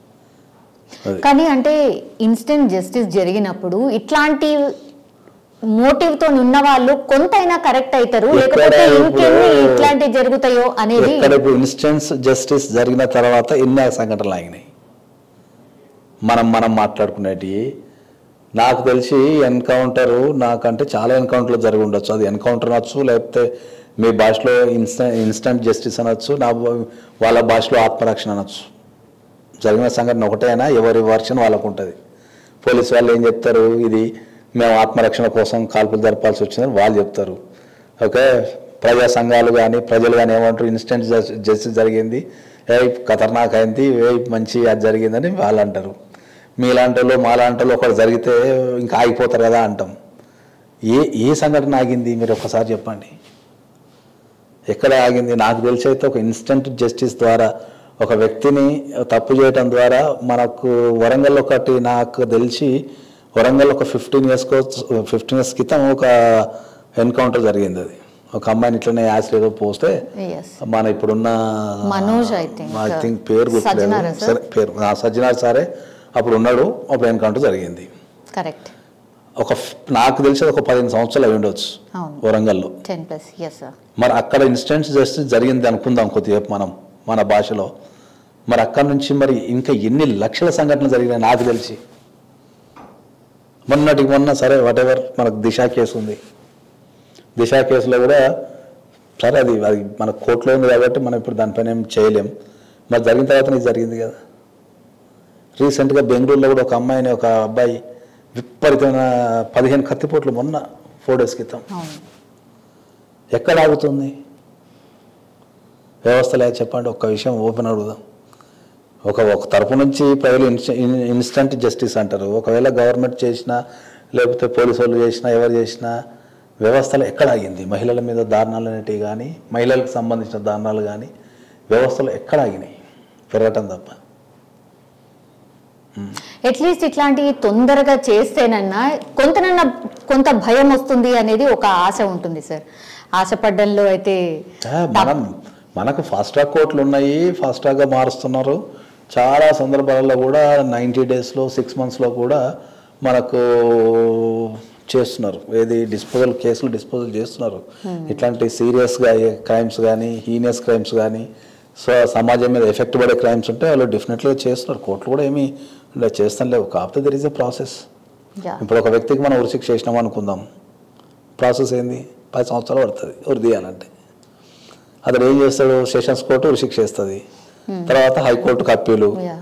కానీ అంటే ఇన్స్టెంట్ జస్టిస్ జరిగినప్పుడు ఇట్లాంటి మోటివ్ తో ఉన్న వాళ్ళు కొంతైనా కరెక్ట్ అవుతారు, లేకపోతే ఇంకెన్ని ఇట్లాంటివి జరుగుతాయో అనేది. ఇప్పుడు ఇన్స్టెంట్ జస్టిస్ జరిగిన తర్వాత ఎన్ని సంఘటనలు ఆగినాయి మనం మాట్లాడుకునేటి. నాకు తెలిసి ఎన్కౌంటరు నాకంటే చాలా ఎన్కౌంటర్లు జరిగి ఉండొచ్చు. అది ఎన్కౌంటర్ అనొచ్చు, లేకపోతే మీ భాషలో ఇన్స్టంట్ జస్టిస్ అనొచ్చు, వాళ్ళ భాషలో ఆత్మరక్షణ అనొచ్చు. జరిగిన సంఘటన ఒకటైనా ఎవరి వర్షన్ వాళ్ళకు ఉంటుంది. పోలీసు వాళ్ళు ఏం చెప్తారు, ఇది మేము ఆత్మరక్షణ కోసం కాల్పులు జరపాల్సి వచ్చిందని వాళ్ళు చెప్తారు. ఓకే, ప్రజా సంఘాలు కానీ ప్రజలు కానీ ఏమంటారు, ఇన్స్టెంట్ జస్టిస్ జరిగింది, ఖతర్నాక్ అయింది, మంచి అది జరిగిందని వాళ్ళు అంటారు. మీలాంటి వాళ్ళు మాలాంటి వాళ్ళు ఒకటి జరిగితే ఇంకా ఆగిపోతారు కదా అంటాం. ఏ సంఘటన ఆగింది మీరు ఒక్కసారి చెప్పండి, ఎక్కడ ఆగింది? నాకు తెలిసి అయితే ఒక ఇన్స్టెంట్ జస్టిస్ ద్వారా ఒక వ్యక్తిని తప్పు చేయడం ద్వారా మనకు వరంగల్ ఒకటి, నాకు తెలిసి వరంగల్ ఒక 15 years క్రితం ఒక ఎన్కౌంటర్ జరిగింది. అది ఒక అమ్మాయిని ఇట్లనే యాసిడ్ ఏదో పోస్తే మన ఇప్పుడున్న ఐ థింక్ పేరు పేరు సజ్జనార్ సారే అప్పుడు ఉన్నాడు, అప్పుడు ఎన్కౌంటర్ జరిగింది. కరెక్ట్. నాకు తెలిసి ఒక 15 సంవత్సరాలు అయి ఉండొచ్చు వరంగల్లో. మరి అక్కడ ఇన్స్టెంట్ జస్టిస్ జరిగింది అనుకుందాం కొద్దిగా మన భాషలో. మరి అక్కడ నుంచి మరి ఇంకా ఎన్ని లక్షల సంఘటనలు జరిగినాయి నాకు తెలిసి. మొన్న సరే వాటెవర్ మనకు దిశ కేసు ఉంది, దిశ కేసులో కూడా సరే అది మన కోర్టులో ఉంది కాబట్టి మనం ఇప్పుడు దానిపైన ఏం చేయలేం. మరి జరిగిన తర్వాత ఇది జరిగింది కదా. రీసెంట్గా బెంగళూరులో కూడా ఒక అమ్మాయిని ఒక అబ్బాయి విపరీతమైన 15 కత్తిపోట్లు మొన్న 4 days క్రితం. ఎక్కడ ఆగుతుంది వ్యవస్థ? లేదు చెప్పండి, ఒక్క విషయం ఓపెన్ అడుగుదాం. ఒక తరపు నుంచి ప్రజలు ఇన్స్టంట్ జస్టిస్ అంటారు. ఒకవేళ గవర్నమెంట్ చేసినా లేకపోతే పోలీసు వాళ్ళు చేసినా ఎవరు చేసినా వ్యవస్థలో ఎక్కడ ఆగింది? మహిళల మీద దారుణాలు అనేటివి కానీ మహిళలకు సంబంధించిన దారుణాలు కానీ వ్యవస్థలో ఎక్కడ ఆగినాయి? పెరగటం తప్ప. అట్లీస్ట్ ఇట్లాంటివి తొందరగా చేస్తేనన్నా కొంత భయం వస్తుంది అనేది ఒక ఆశ ఉంటుంది సార్. ఆశపడ్డంలో అయితే మనకు ఫాస్ట్ ట్రాక్ కోర్టులు ఉన్నాయి, ఫాస్ట్ ట్రాక్గా మారుస్తున్నారు. చాలా సందర్భాలలో కూడా 90 daysలో 6 monthsలో కూడా మనకు చేస్తున్నారు. ఏది కేసులు డిస్పోజల్ చేస్తున్నారు. ఇట్లాంటి సీరియస్గా క్రైమ్స్ కానీ హీనియస్ క్రైమ్స్ కానీ సమాజం మీద ఎఫెక్ట్ పడే క్రైమ్స్ ఉంటే వాళ్ళు డెఫినెట్గా చేస్తున్నారు. కోర్టులు కూడా ఏమీ చేస్తాం లేవు. కాకపోతే దెర్ ఈజ్ ఎ ప్రాసెస్. ఇప్పుడు ఒక వ్యక్తికి మనం ఉరిశిక్ష చేసినాం అనుకుందాం, ప్రాసెస్ ఏంది? 10 సంవత్సరాలు పడుతుంది ఉరి తీయాలంటే. అతడు ఏం చేస్తాడు? సెషన్స్ కోర్టు ఉరిశిక్ష చేస్తుంది, తర్వాత హైకోర్టుకు అప్పీలు,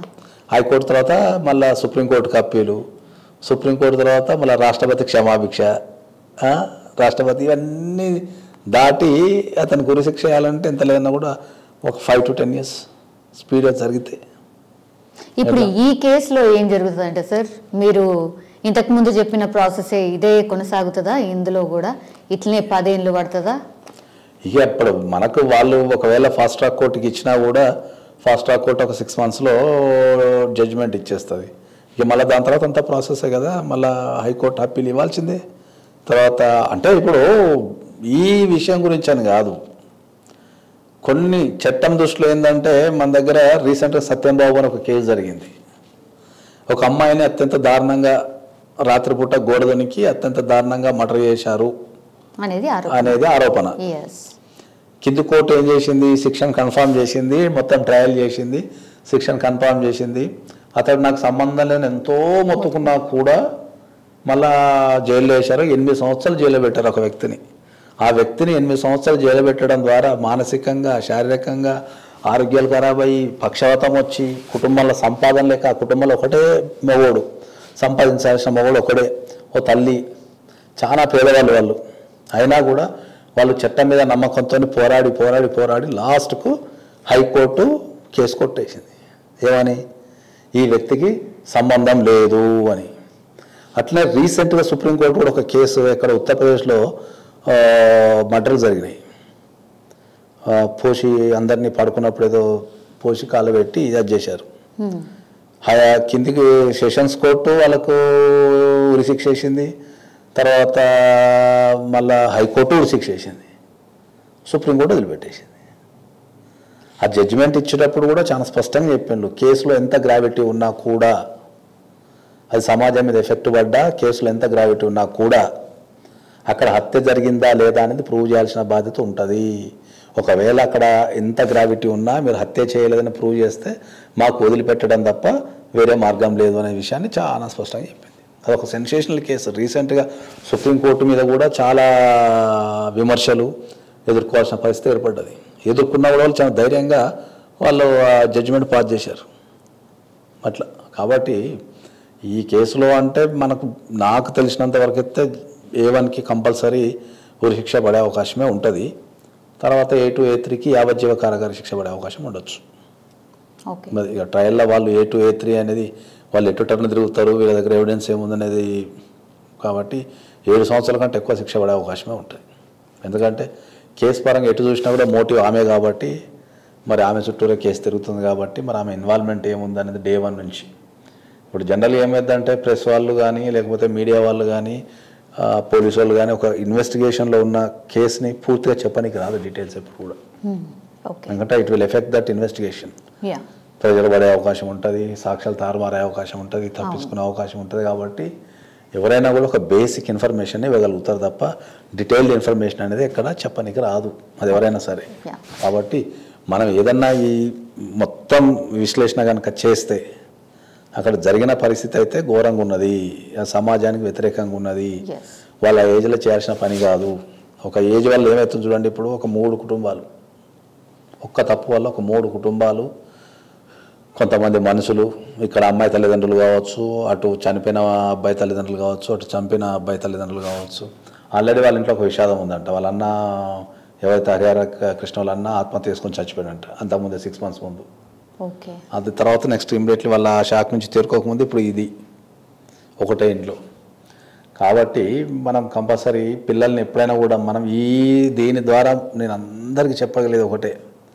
హైకోర్టు తర్వాత మళ్ళీ సుప్రీంకోర్టుకి అప్పీలు, సుప్రీంకోర్టు తర్వాత మళ్ళీ రాష్ట్రపతి క్షమాభిక్ష, రాష్ట్రపతి ఇవన్నీ దాటి అతనికి ఉరిశిక్ష చేయాలంటే ఎంత లేదన్నా కూడా ఒక 5 to 10 years స్పీడ్గా జరిగితే. ఇప్పుడు ఈ కేసులో ఏం జరుగుతుందంటే సార్, మీరు ఇంతకుముందు చెప్పిన ప్రాసెసే ఇదే కొనసాగుతుందా? ఇందులో కూడా ఇట్లనే 10 ఏళ్ళు పడుతుందా? ఇక ఇప్పుడు మనకు వాళ్ళు ఒకవేళ ఫాస్ట్ ట్రాక్ కోర్టుకి ఇచ్చినా కూడా ఫాస్ట్ ట్రాక్ కోర్టు ఒక 6 monthsలో జడ్జిమెంట్ ఇచ్చేస్తుంది. ఇక మళ్ళీ దాని తర్వాత అంతా ప్రాసెసే కదా, మళ్ళీ హైకోర్టు అప్పీల్ ఇవ్వాల్సిందే. తర్వాత అంటే ఇప్పుడు ఈ విషయం గురించి అని కాదు, కొన్ని చట్టం దృష్టిలో ఏంటంటే మన దగ్గర రీసెంట్గా సత్యంబాబు అని ఒక కేసు జరిగింది. ఒక అమ్మాయిని అత్యంత దారుణంగా రాత్రిపూట గోడదనికి అత్యంత దారుణంగా మర్డర్ చేశారు అనేది ఆరోపణ. కింది కోర్టు ఏం చేసింది, శిక్షను కన్ఫర్మ్ చేసింది, మొత్తం ట్రయల్ చేసింది, శిక్షను కన్ఫర్మ్ చేసింది. అతడు నాకు సంబంధం లేని ఎంతో మొత్తుకున్నా కూడా మళ్ళా జైల్లో వేశారు. 8 సంవత్సరాలు జైల్లో పెట్టారు ఒక వ్యక్తిని. ఆ వ్యక్తిని 8 సంవత్సరాలు జైలు పెట్టడం ద్వారా మానసికంగా, శారీరకంగా ఆరోగ్యాలు ఖరాబ్ అయ్యి, పక్షవాతం వచ్చి, కుటుంబంలో సంపాదన లేక, ఆ కుటుంబంలో ఒకటే మగోడు, సంపాదించాల్సిన మగోడు ఒకడే, ఓ తల్లి, చాలా పేదవాళ్ళు వాళ్ళు. అయినా కూడా వాళ్ళు చట్టం మీద నమ్మకంతో పోరాడి పోరాడి పోరాడి లాస్ట్కు హైకోర్టు కేసు కొట్టేసింది. ఏమని? ఈ వ్యక్తికి సంబంధం లేదు అని. అట్లనే రీసెంట్గా సుప్రీంకోర్టు కూడా ఒక కేసు ఇక్కడ ఉత్తరప్రదేశ్లో మర్డర్లు జరిగినాయి. పోసి అందరినీ పడుకున్నప్పుడు ఏదో పోసి కాలు పెట్టి ఇది చేశారు. కిందికి సెషన్స్ కోర్టు వాళ్ళకు ఉరిశిక్ష వేసింది, తర్వాత మళ్ళా హైకోర్టు ఉరిశిక్ష వేసింది, సుప్రీంకోర్టు వదిలిపెట్టేసింది. ఆ జడ్జిమెంట్ ఇచ్చేటప్పుడు కూడా చాలా స్పష్టంగా చెప్పిండు, కేసులో ఎంత గ్రావిటీ ఉన్నా కూడా, అది సమాజం మీద ఎఫెక్ట్ పడ్డా, కేసులో ఎంత గ్రావిటీ ఉన్నా కూడా అక్కడ హత్య జరిగిందా లేదా అనేది ప్రూవ్ చేయాల్సిన బాధ్యత ఉంటుంది. ఒకవేళ అక్కడ ఎంత గ్రావిటీ ఉన్నా మీరు హత్య చేయలేదని ప్రూవ్ చేస్తే మాకు వదిలిపెట్టడం తప్ప వేరే మార్గం లేదు అనే విషయాన్ని చాలా స్పష్టంగా చెప్పింది. అదొక సెన్సేషనల్ కేసు. రీసెంట్గా సుప్రీంకోర్టు మీద కూడా చాలా విమర్శలు ఎదుర్కోవాల్సిన పరిస్థితి ఏర్పడ్డది. ఎదుర్కొన్న వాళ్ళు చాలా ధైర్యంగా వాళ్ళు జడ్జిమెంట్ పాస్ చేశారు అట్లా. కాబట్టి ఈ కేసులో అంటే నాకు తెలిసినంత వరకు అయితే A1కి కంపల్సరీ ఉరిశిక్ష పడే అవకాశమే ఉంటుంది. తర్వాత A2, A3కి యావజ్జీవ కారాగార శిక్ష పడే అవకాశం ఉండొచ్చు. మరి ఇక ట్రయల్లో వాళ్ళు A2, A3 అనేది వాళ్ళు ఎటు టర్న్ తిరుగుతారు, వీళ్ళ దగ్గర ఎవిడెన్స్ ఏముందనేది, కాబట్టి 7 సంవత్సరాల కంటే ఎక్కువ శిక్ష పడే అవకాశమే ఉంటుంది. ఎందుకంటే కేసు పరంగా ఎటు చూసినా కూడా మోటివ్ ఆమె కాబట్టి, మరి ఆమె చుట్టూరే కేసు తిరుగుతుంది కాబట్టి, మరి ఆమె ఇన్వాల్వ్మెంట్ ఏముందనేది Day 1 నుంచి. ఇప్పుడు జనరల్గా ఏమైందంటే ప్రెస్ వాళ్ళు కానీ లేకపోతే మీడియా వాళ్ళు కానీ పోలీసు వాళ్ళు కానీ ఒక ఇన్వెస్టిగేషన్లో ఉన్న కేసుని పూర్తిగా చెప్పడానికి రాదు డీటెయిల్స్ ఎప్పుడు కూడా. ఎందుకంటే it will affect that investigation. ప్రజలు పడే అవకాశం ఉంటుంది, సాక్ష్యాలు తారుమారే అవకాశం ఉంటుంది, తప్పించుకునే అవకాశం ఉంటుంది. కాబట్టి ఎవరైనా కూడా ఒక బేసిక్ ఇన్ఫర్మేషన్ ఇవ్వగలుగుతారు తప్ప డీటెయిల్డ్ ఇన్ఫర్మేషన్ అనేది ఎక్కడ చెప్పడానికి రాదు, అది ఎవరైనా సరే. కాబట్టి మనం ఏదన్నా ఈ మొత్తం విశ్లేషణ కనుక చేస్తే అక్కడ జరిగిన పరిస్థితి అయితే ఘోరంగా ఉన్నది, సమాజానికి వ్యతిరేకంగా ఉన్నది, వాళ్ళ ఏజ్లో చేయాల్సిన పని కాదు. ఒక ఏజ్ వల్ల ఏమవుతుంది చూడండి, ఇప్పుడు ఒక 3 కుటుంబాలు, ఒక్క తప్పు వల్ల ఒక 3 కుటుంబాలు, కొంతమంది మనుషులు, ఇక్కడ అమ్మాయి తల్లిదండ్రులు కావచ్చు, అటు చనిపోయిన అబ్బాయి తల్లిదండ్రులు కావచ్చు, అటు చంపిన అబ్బాయి తల్లిదండ్రులు కావచ్చు. ఆల్రెడీ వాళ్ళ ఇంట్లో ఒక విషాదం ఉందంట. వాళ్ళ అన్న ఎవరైతే హరిహర కృష్ణ వాళ్ళ అన్న ఆత్మహత్య చేసుకొని చచ్చిపోయాడంట అంతకుముందే 6 months ముందు. అది తర్వాత నెక్స్ట్ ఇమ్మీడియట్లీ వాళ్ళ షాక్ నుంచి తేరుకోకముందు ఇప్పుడు ఇది ఒకటే ఇంట్లో. కాబట్టి మనం కంపల్సరీ పిల్లల్ని ఎప్పుడైనా కూడా మనం దీని ద్వారా నేను అందరికీ చెప్పగలేదు ఒకటే,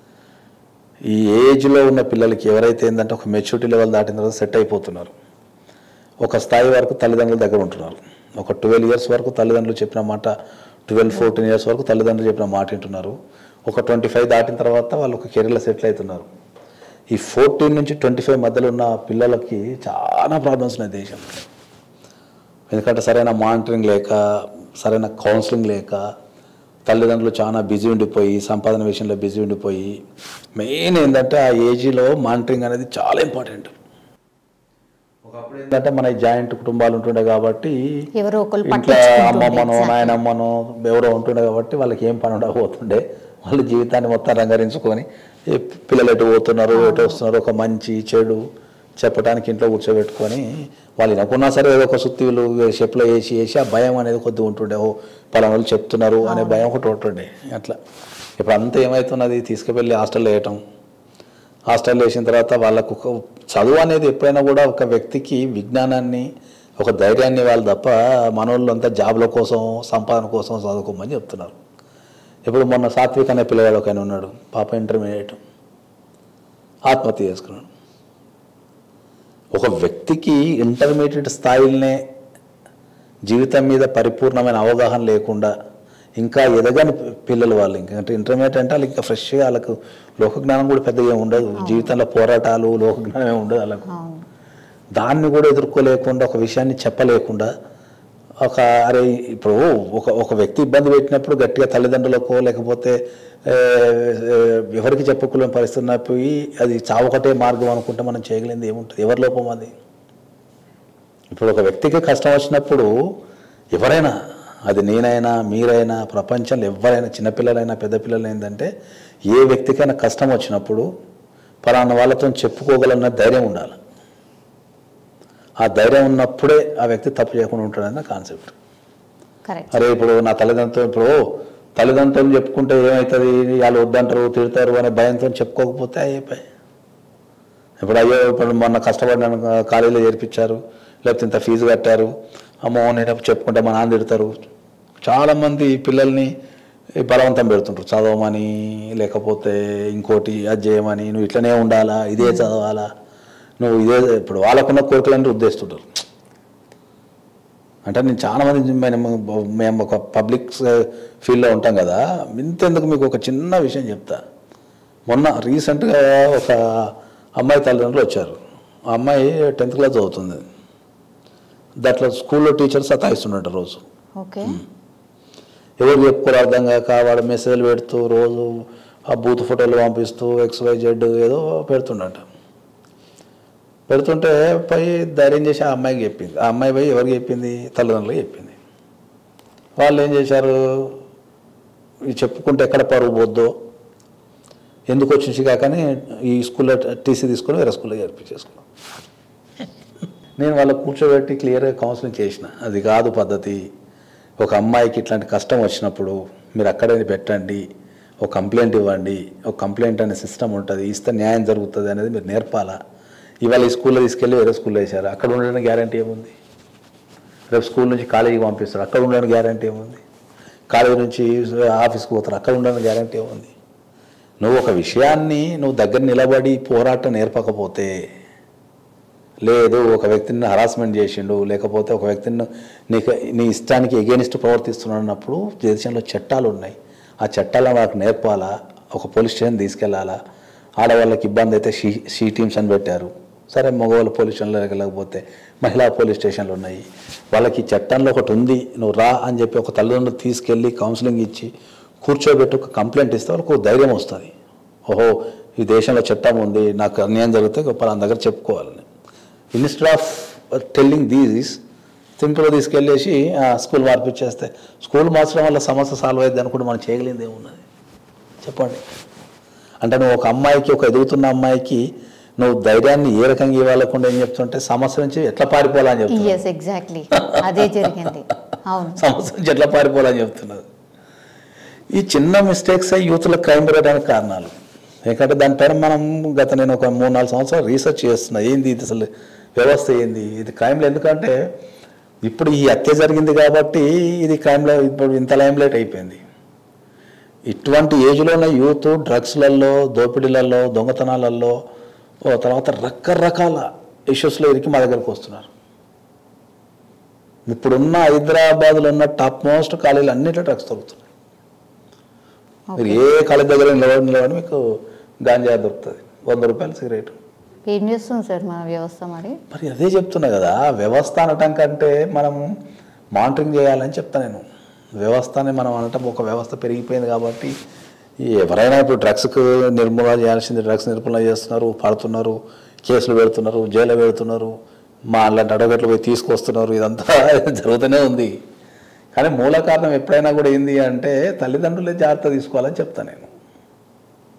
ఈ ఏజ్లో ఉన్న పిల్లలకి ఎవరైతే ఏంటంటే ఒక మెచ్యూరిటీ లెవెల్ దాటిన తర్వాత సెట్ అయిపోతున్నారు, ఒక స్థాయి వరకు తల్లిదండ్రుల దగ్గర ఉంటున్నారు, ఒక 12 years వరకు తల్లిదండ్రులు చెప్పిన మాట, 12-14 years వరకు తల్లిదండ్రులు చెప్పిన మాట వింటున్నారు. ఒక 25 దాటిన తర్వాత వాళ్ళు ఒక కెరీర్లో సెటిల్ అవుతున్నారు. ఈ 14 నుంచి 25 మధ్యలో ఉన్న పిల్లలకి చాలా ప్రాబ్లమ్స్ ఉన్నాయి దేశంలో. ఎందుకంటే సరైన మానిటరింగ్ లేక, సరైన కౌన్సిలింగ్ లేక, తల్లిదండ్రులు చాలా బిజీ ఉండిపోయి, సంపాదన విషయంలో బిజీ ఉండిపోయి, మెయిన్ ఏంటంటే ఆ ఏజ్లో మానిటరింగ్ అనేది చాలా ఇంపార్టెంట్. ఒకప్పుడు ఏంటంటే మన జాయింట్ కుటుంబాలు ఉంటుండే కాబట్టి ఇంట్లో అమ్మమ్మనో నాయనమ్మనో ఎవరో ఉంటుండే కాబట్టి వాళ్ళకి ఏం పని ఉండకపోతుండే, వాళ్ళ జీవితాన్ని మొత్తం రంగరించుకొని పిల్లలు ఎటు పోతున్నారు, ఎటు వస్తున్నారు, ఒక మంచి చెడు చెప్పడానికి ఇంట్లో కూర్చోబెట్టుకొని వాళ్ళు వినకున్నా సరే ఏదో ఒక సుత్తిలు షెప్లో వేసి ఆ భయం అనేది కొద్దిగా ఉంటుండే. ఓ పలానా వాళ్ళు చెప్తున్నారు అనే భయం ఒకటి ఉంటుండే. అట్లా ఇప్పుడు అంతా ఏమవుతున్నది, తీసుకువెళ్ళి హాస్టల్లో వేయటం. హాస్టల్లో వేసిన తర్వాత వాళ్ళకు చదువు అనేది ఎప్పుడైనా కూడా ఒక వ్యక్తికి విజ్ఞానాన్ని, ఒక ధైర్యాన్ని వాళ్ళు తప్ప మనోళ్ళు అంతా జాబ్ల కోసం, సంపాదన కోసం చదువుకోమని చెప్తున్నారు. ఇప్పుడు మొన్న సాత్విక్ అనే పిల్లవాడు ఒక ఆయన ఉన్నాడు, పాప ఇంటర్మీడియట్, ఆత్మహత్య చేసుకున్నాడు. ఒక వ్యక్తికి ఇంటర్మీడియట్ స్థాయిలనే జీవితం మీద పరిపూర్ణమైన అవగాహన లేకుండా ఇంకా ఎదగని పిల్లలు వాళ్ళు, ఇంకా అంటే ఇంటర్మీడియట్ అంటే వాళ్ళకి ఇంకా ఫ్రెష్గా వాళ్ళకు లోకజ్ఞానం కూడా పెద్దగా ఉండదు, జీవితంలో పోరాటాలు లోకజ్ఞానం ఏమి ఉండదు వాళ్ళకు. దాన్ని కూడా ఎదుర్కోలేకుండా, ఒక విషయాన్ని చెప్పలేకుండా, ఒక అరే ఇప్పుడు ఒక వ్యక్తి ఇబ్బంది పెట్టినప్పుడు గట్టిగా తల్లిదండ్రులకో లేకపోతే ఎవరికి చెప్పుకోలేని పరిస్థితి పోయి అది చావొకటే మార్గం అనుకుంటే మనం చేయగలిగింది ఏముంటుంది? ఎవరి లోపం అది? ఇప్పుడు ఒక వ్యక్తికి కష్టం వచ్చినప్పుడు ఎవరైనా, అది నేనైనా మీరైనా ప్రపంచంలో ఎవరైనా, చిన్నపిల్లలైనా పెద్ద పిల్లలు ఏంటంటే ఏ వ్యక్తికైనా కష్టం వచ్చినప్పుడు పలానా వాళ్ళతో చెప్పుకోగలన్న ధైర్యం ఉండాలి. ఆ ధైర్యం ఉన్నప్పుడే ఆ వ్యక్తి తప్పు చేయకుండా ఉంటాడన్న కాన్సెప్ట్. అరే ఇప్పుడు నా తల్లిదండ్రులు చెప్పుకుంటే ఏమవుతుంది, వాళ్ళు వద్దంటారు తిడతారు అనే భయంతో చెప్పుకోకపోతే అయిపోయి. ఇప్పుడు మొన్న కష్టపడిన కాలేజీలో చేర్పించారు, లేకపోతే ఇంత ఫీజు కట్టారు, అమ్మో నేను చెప్పుకుంటే మా నాన్న తిడతారు. చాలామంది పిల్లల్ని బలవంతం పెడుతుంటారు చదవమని, లేకపోతే ఇంకోటి అది చేయమని, నువ్వు ఇట్లనే ఉండాలా, ఇదే చదవాలా, నువ్వు ఇదే. ఇప్పుడు వాళ్ళకున్న కోరికలన్నీ ఉద్దేస్తుంటారు. అంటే నేను చాలామంది మేము ఒక పబ్లిక్ ఫీల్డ్లో ఉంటాం కదా, ఇంతెందుకు మీకు ఒక చిన్న విషయం చెప్తా. మొన్న రీసెంట్గా ఒక అమ్మాయి తల్లిదండ్రులు వచ్చారు. ఆ అమ్మాయి 10th క్లాస్ చదువుతుంది. దాంట్లో స్కూల్లో టీచర్స్ సతాయిస్తున్నట్టు రోజు. ఎవరు చెప్పుకోరు అర్థం కాక వాడు మెసేజ్లు పెడుతూ రోజు ఆ బూత్ ఫోటోలు పంపిస్తూ XYZ ఏదో పెడుతుండట. పెడుతుంటే పోయి ధైర్యం చేసి ఆ అమ్మాయికి చెప్పింది. ఆ అమ్మాయి పోయి ఎవరికి చెప్పింది? తల్లిదండ్రులకు చెప్పింది. వాళ్ళు ఏం చేశారు, చెప్పుకుంటే ఎక్కడ పరువు పోద్దో, ఎందుకు వచ్చి కాకని ఈ స్కూల్లో టీసీ తీసుకొని వేరే స్కూల్లో చేర్పించేసుకున్నాం. నేను వాళ్ళకు కూర్చోబెట్టి క్లియర్గా కౌన్సిలింగ్ చేసిన, అది కాదు పద్ధతి. ఒక అమ్మాయికి ఇట్లాంటి కష్టం వచ్చినప్పుడు మీరు అక్కడే పెట్టండి, ఒక కంప్లైంట్ ఇవ్వండి, ఒక కంప్లైంట్ అనే సిస్టమ్ ఉంటుంది, ఇస్తే న్యాయం జరుగుతుంది అనేది మీరు నేర్పాలా. ఇవాళ ఈ స్కూల్లో తీసుకెళ్ళి వేరే స్కూల్లో వేశారు, అక్కడ ఉండడానికి గ్యారంటీ ఏముంది? రేపు స్కూల్ నుంచి కాలేజీకి పంపిస్తారు, అక్కడ ఉండడానికి గ్యారంటీ ఏముంది? కాలేజీ నుంచి ఆఫీస్కి పోతారు, అక్కడ ఉండడానికి గ్యారంటీ ఏముంది? నువ్వు ఒక విషయాన్ని నువ్వు దగ్గర నిలబడి పోరాటం నేర్పకపోతే, లేదు ఒక వ్యక్తిని హరాస్మెంట్ చేసిండు, లేకపోతే ఒక వ్యక్తిని నీ ఇష్టానికి ఎగెనిస్ట్ ప్రవర్తిస్తున్నప్పుడు దేశంలో చట్టాలు ఉన్నాయి, ఆ చట్టాలను వాళ్ళకి నేర్పాలా, ఒక పోలీస్ స్టేషన్ తీసుకెళ్లాలా. ఆడవాళ్ళకి ఇబ్బంది అయితే షీ టీమ్స్ అని పెట్టారు, సరే మగవాళ్ళ పోలీస్ స్టేషన్లో లేకపోతే మహిళా పోలీస్ స్టేషన్లు ఉన్నాయి, వాళ్ళకి చట్టంలో ఒకటి ఉంది, నువ్వు రా అని చెప్పి ఒక తల్లిదండ్రులు తీసుకెళ్ళి కౌన్సిలింగ్ ఇచ్చి కూర్చోబెట్టి ఒక కంప్లైంట్ ఇస్తే వాళ్ళకు ధైర్యం వస్తుంది. ఓహో ఈ దేశంలో చట్టం ఉంది, నాకు అన్యాయం జరిగితే పలానా దగ్గర చెప్పుకోవాలని. ఇన్స్టెడ్ ఆఫ్ టెల్లింగ్ దీస్ సింపుల్గా తీసుకెళ్ళేసి స్కూల్ మార్పిచ్చేస్తే, స్కూల్ మార్చడం వల్ల సమస్య సాల్వ్ అయ్యింది అనుకుంటే మనం చేయగలిగింది ఏమున్నది చెప్పండి? అంటే నువ్వు ఒక అమ్మాయికి, ఒక ఎదుగుతున్న అమ్మాయికి నువ్వు ధైర్యాన్ని ఏ రకంగా ఇవ్వాలకుండా ఏం చెప్తుంటే సమస్య నుంచి ఎట్లా పారిపోవాలని చెప్తున్నా. సమస్య నుంచి ఎట్లా పారిపోవాలని చెప్తున్నది. ఈ చిన్న మిస్టేక్స్ యూత్లో క్రైమ్ పెరగడానికి కారణాలు. ఎందుకంటే దానిపైన మనం నేను ఒక 3-4 సంవత్సరాలు రీసెర్చ్ చేస్తున్నా, ఏంది ఇది అసలు వ్యవస్థ ఏంది ఇది క్రైమ్లో. ఎందుకంటే ఇప్పుడు ఈ హత్య జరిగింది కాబట్టి ఇది క్రైమ్లో ఇప్పుడు ఇంత లైమ్లైట్ అయిపోయింది. ఇటువంటి ఏజ్లో ఉన్న యూత్ డ్రగ్స్లలో, దోపిడీలలో, దొంగతనాలలో, తర్వాత రకరకాల ఇష్యూస్లో ఇరికి మా దగ్గరకు వస్తున్నారు. ఇప్పుడున్న హైదరాబాద్లో ఉన్న టాప్ మోస్ట్ కాలేజీలు అన్నింటిలో డ్రగ్స్ దొరుకుతున్నాయి. మీరు ఏ కాలేజ్ దగ్గర నిలబడి మీకు గాంజా దొరుకుతుంది, 100 రూపాయలు సిగరెట్. ఏం చేస్తుంది సార్ మన వ్యవస్థ? మరి అదే చెప్తున్నా కదా, వ్యవస్థ అనటం కంటే మనం మానిటరింగ్ చేయాలని చెప్తా నేను. వ్యవస్థని మనం అనటం ఒక వ్యవస్థ పెరిగిపోయింది కాబట్టి ఎవరైనా ఇప్పుడు డ్రగ్స్కు నిర్మూలన చేయాల్సింది డ్రగ్స్ నిర్మూలన చేస్తున్నారు, పడుతున్నారు, కేసులు పెడుతున్నారు, జైలు పెడుతున్నారు, మా అలాంటి అడగట్లు పోయి తీసుకొస్తున్నారు, ఇదంతా జరుగుతూనే ఉంది. కానీ మూల కారణం ఎప్పుడైనా కూడా ఏంది అంటే తల్లిదండ్రులే జాగ్రత్త తీసుకోవాలని చెప్తాను నేను.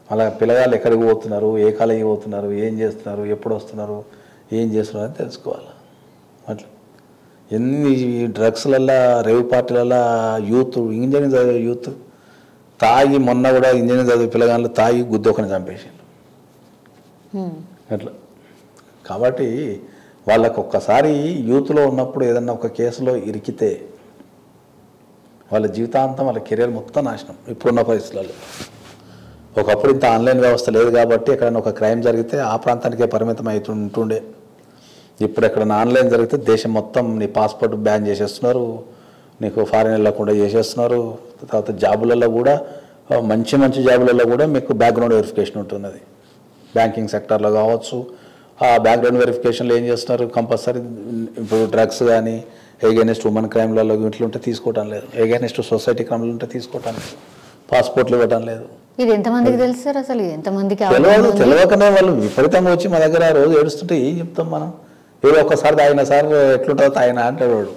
అలా పిల్లగాళ్ళు ఎక్కడికి పోతున్నారు, ఏ కాలేజీకి పోతున్నారు, ఏం చేస్తున్నారు, ఎప్పుడు వస్తున్నారు, ఏం చేస్తున్నారు అని తెలుసుకోవాలి. అట్లా ఎన్ని డ్రగ్స్లల్లో రేవ్ పార్టీలల్లో యూత్, ఇంజనీరింగ్ చదివే యూత్ తాగి, మొన్న కూడా ఇంజనీరింగ్ చదివే పిల్లగాళ్ళు తాగి గుద్దొకని చంపేసిండు అట్లా. కాబట్టి వాళ్ళకు ఒక్కసారి యూత్లో ఉన్నప్పుడు ఏదన్నా ఒక కేసులో ఇరికితే వాళ్ళ జీవితాంతం, వాళ్ళ కెరీర్ మొత్తం నాశనం ఇప్పుడున్న పరిస్థితులలో. ఒకప్పుడు ఇంత ఆన్లైన్ వ్యవస్థ లేదు కాబట్టి ఎక్కడైనా ఒక క్రైమ్ జరిగితే ఆ ప్రాంతానికే పరిమితం అవుతుంటుండే. ఇప్పుడు ఎక్కడైనా ఆన్లైన్ జరిగితే దేశం మొత్తం నీ పాస్పోర్ట్ బ్యాన్ చేసేస్తున్నారు, నీకు ఫారిన్ వెళ్ళకుండా చేసేస్తున్నారు. తర్వాత జాబులలో కూడా మంచి మంచి జాబులలో కూడా మీకు బ్యాక్గ్రౌండ్ వెరిఫికేషన్ ఉంటున్నది. బ్యాంకింగ్ సెక్టర్లో కావచ్చు, ఆ బ్యాక్గ్రౌండ్ వెరిఫికేషన్లో ఏం చేస్తున్నారు, కంపల్సరీ ఇప్పుడు డ్రగ్స్ కానీ ఎగైనెస్ట్ ఉమెన్ క్రైమ్లలో ఇట్లా ఉంటే తీసుకోవటం లేదు, ఎగైనెస్ట్ సొసైటీ క్రైమ్లు ఉంటే తీసుకోవటం లేదు, పాస్పోర్ట్లు ఇవ్వటం లేదు. ఇది ఎంతమందికి తెలుసు సార్? అసలు ఎంతమందికి తెలియకనే వాళ్ళు విపరీతంగా వచ్చి మా దగ్గర రోజు ఏడుస్తుంటే ఏం చెప్తాం మనం? ఏదో ఒక్కసారి తాగిన సార్ ఎట్లుంటుందో తాగిన అంటాడు వాడు.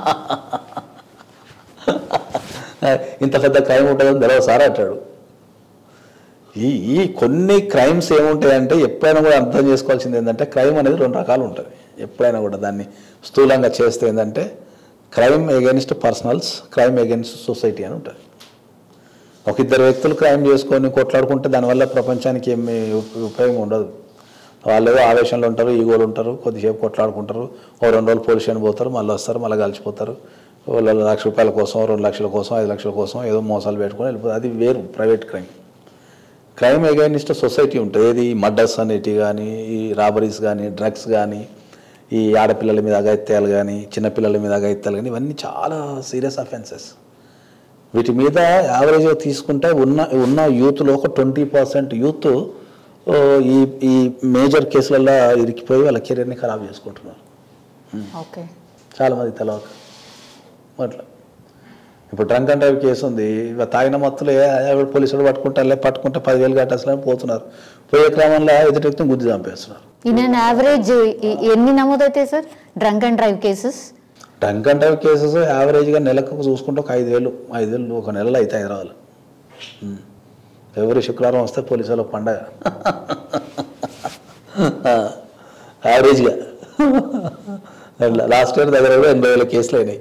ఇంత పెద్ద క్రైమ్ ఉంటుందని తెలియదు సార్ అంటాడు. ఈ కొన్ని క్రైమ్స్ ఏముంటాయంటే ఎప్పుడైనా కూడా అర్థం చేసుకోవాల్సింది ఏంటంటే క్రైమ్ అనేది 2 రకాలు ఉంటుంది. ఎప్పుడైనా కూడా దాన్ని స్థూలంగా చేస్తే ఏంటంటే crime against personals, crime against society అని ఉంటుంది. ఒక 2 వ్యక్తులు క్రైమ్ చేసుకొని కొట్లాడుకుంటే దానివల్ల ప్రపంచానికి ఏమి ఉపయోగం ఉండదు. వాళ్ళు ఆవేశంలో ఉంటారు, ఈగోలు ఉంటారు, కొద్దిసేపు కొట్లాడుకుంటారు, 2 రోజులు పోలీస్ స్టేషన్ పోతారు, మళ్ళీ వస్తారు, మళ్ళీ కలిసిపోతారు. వాళ్ళు ₹1,00,000 కోసం, 2 లక్షల కోసం, 5 లక్షల కోసం ఏదో మోసాలు పెట్టుకొని వెళ్ళిపోతారు. అది వేరు private crime. Crime against society ఉంటుంది. ఏది మర్డర్స్ అనేటివి కానీ, ఈ రాబరీస్ కానీ, డ్రగ్స్ కానీ, ఈ ఆడపిల్లల మీద అఘాయిత్యాలు కానీ, చిన్నపిల్లల మీద అఘాయిత్యాలు కానీ, ఇవన్నీ చాలా సీరియస్ అఫెన్సెస్. వీటి మీద యావరేజ్గా తీసుకుంటే ఉన్న యూత్లో ఒక 20% యూత్ ఈ మేజర్ కేసులలో ఇరికిపోయి వాళ్ళ కెరీర్ని ఖరాబ్ చేసుకుంటున్నారు. ఓకే, చాలామంది తెలవక అట్లా. ఇప్పుడు డ్రంక్ అండ్ డ్రైవ్ కేసు ఉంది, తాగిన మత్తులు పోలీసులు పట్టుకుంటే 10,000 కట్టాల్సిన పోతున్నారు. పోయే క్రమంలో ఎదుటి వ్యక్తిని గుద్ది చంపేస్తున్నారు. ఇన్ యావరేజ్ ఎన్ని నమోదైతాయి sir drunk and drive cases? Drunk and drive cases యావరేజ్గా నెలకు చూసుకుంటే ఒక 5,000 ఒక నెలలో అయితే హైదరాబాద్. ఎవరి శుక్రవారం వస్తే పోలీసు వాళ్ళ పండగ యావరేజ్గా. లాస్ట్ ఇయర్ దగ్గర 80,000 కేసులు అయినాయి,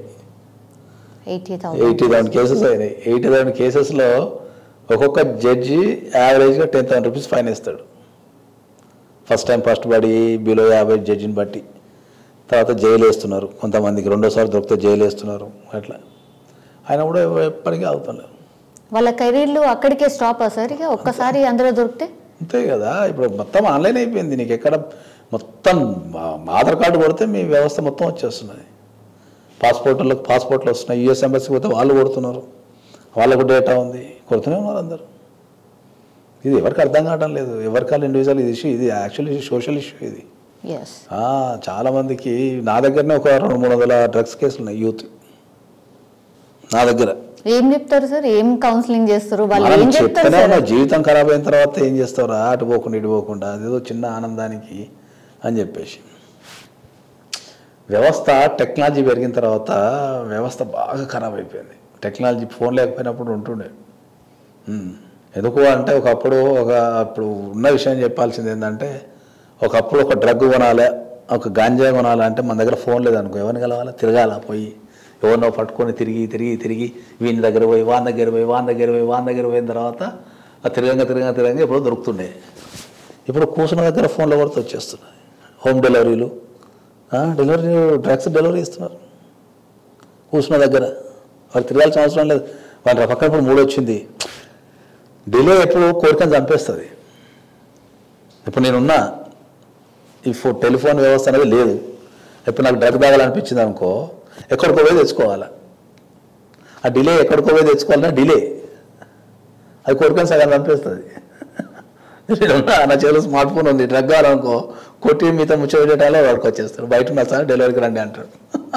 80,000 కేసెస్ అయినాయి. 80,000 కేసెస్లో ఒక్కొక్క జడ్జి యావరేజ్గా 10,000 రూపీస్ ఫైన్ వేస్తాడు. ఫస్ట్ టైం ఫస్ట్ బడి బిలో 50 జడ్జిని బట్టి. తర్వాత జైలు వేస్తున్నారు కొంతమందికి, 2వ సారి దొరికితే జైలు వేస్తున్నారు. అట్లా ఆయన కూడా ఎప్పటికీ అవుతున్నారు. వాళ్ళ కెరీర్లు అక్కడికే స్టాప్ సార్ ఇక ఒక్కసారి అందులో దొరికితే? అంతే కదా. ఇప్పుడు మొత్తం ఆన్లైన్ అయిపోయింది. నీకు ఎక్కడ మొత్తం ఆధార్ కార్డు కొడితే మీ వ్యవస్థ మొత్తం వచ్చేస్తున్నది. పాస్పోర్ట్లు వస్తున్నాయి. యూఎస్ ఎంబసీకి పోతే వాళ్ళు కొడుతున్నారు, వాళ్ళకు డేటా ఉంది, కొడుతూనే ఉన్నారు అందరూ. ఇది ఎవరికి అర్థం కావడం లేదు. ఎవరికాళ్ళు ఇండివిజువల్ ఇది ఇష్యూ, ఇది యాక్చువల్లీ సోషల్ ఇష్యూ ఇది. చాలామందికి నా దగ్గరనే ఒక 200-300 డ్రగ్స్ కేసులు ఉన్నాయి యూత్ నా దగ్గర. ఏం చెప్తారు సార్? ఏం కౌన్సిలింగ్ చేస్తారు? జీవితం ఖరాబ్ అయిన తర్వాత ఏం చేస్తారు? అటు పోకుండా ఇటు పోకుండా అదేదో చిన్న ఆనందానికి అని చెప్పేసి. వ్యవస్థ టెక్నాలజీ పెరిగిన తర్వాత వ్యవస్థ బాగా ఖరాబ్ అయిపోయింది. టెక్నాలజీ ఫోన్ లేకపోయినప్పుడు ఉంటుండే. ఎందుకు అంటే ఇప్పుడు ఉన్న విషయం చెప్పాల్సింది ఏంటంటే, ఒకప్పుడు ఒక డ్రగ్ కొనాలి, ఒక గాంజా కొనాలి అంటే మన దగ్గర ఫోన్ లేదనుకో, ఎవరిని కలవాలి? తిరగాల, పోయి ఎవరినో పట్టుకొని తిరిగి వీని దగ్గర పోయి వాని దగ్గర పోయిన తర్వాత తిరగంగా ఎప్పుడో దొరుకుతుండే. ఇప్పుడు కూర్చున్న దగ్గర ఫోన్లో కొడితే వచ్చేస్తున్నాయి. హోమ్ డెలివరీలు, డ్రగ్స్ డెలివరీ ఇస్తున్నారు కూర్చున్న దగ్గర. వాళ్ళు తిరగాల్సిన అవసరం లేదు. వాళ్ళ పక్కన ఇప్పుడు 3 వచ్చింది. డిలే ఎప్పుడు కోరికను చంపేస్తుంది. ఇప్పుడు నేనున్నా ఈ టెలిఫోన్ వ్యవస్థ అనేది లేదు. ఇప్పుడు నాకు డ్రగ్ తాగాలనిపించింది అనుకో, ఎక్కడికో పోయి తెచ్చుకోవాలా. ఆ డిలే ఎక్కడికో పోయి తెచ్చుకోవాలన్నా డిలే, అది కోరికను సగం చంపేస్తుంది. నా చేతిలో స్మార్ట్ ఫోన్ ఉంది, డ్రగ్ కావాలనుకో కొట్టి మీతో ముచ్చటేటాలో వాడికి వచ్చేస్తారు. బయట ఉన్న సార్ డెలివరీకి రండి అంటారు.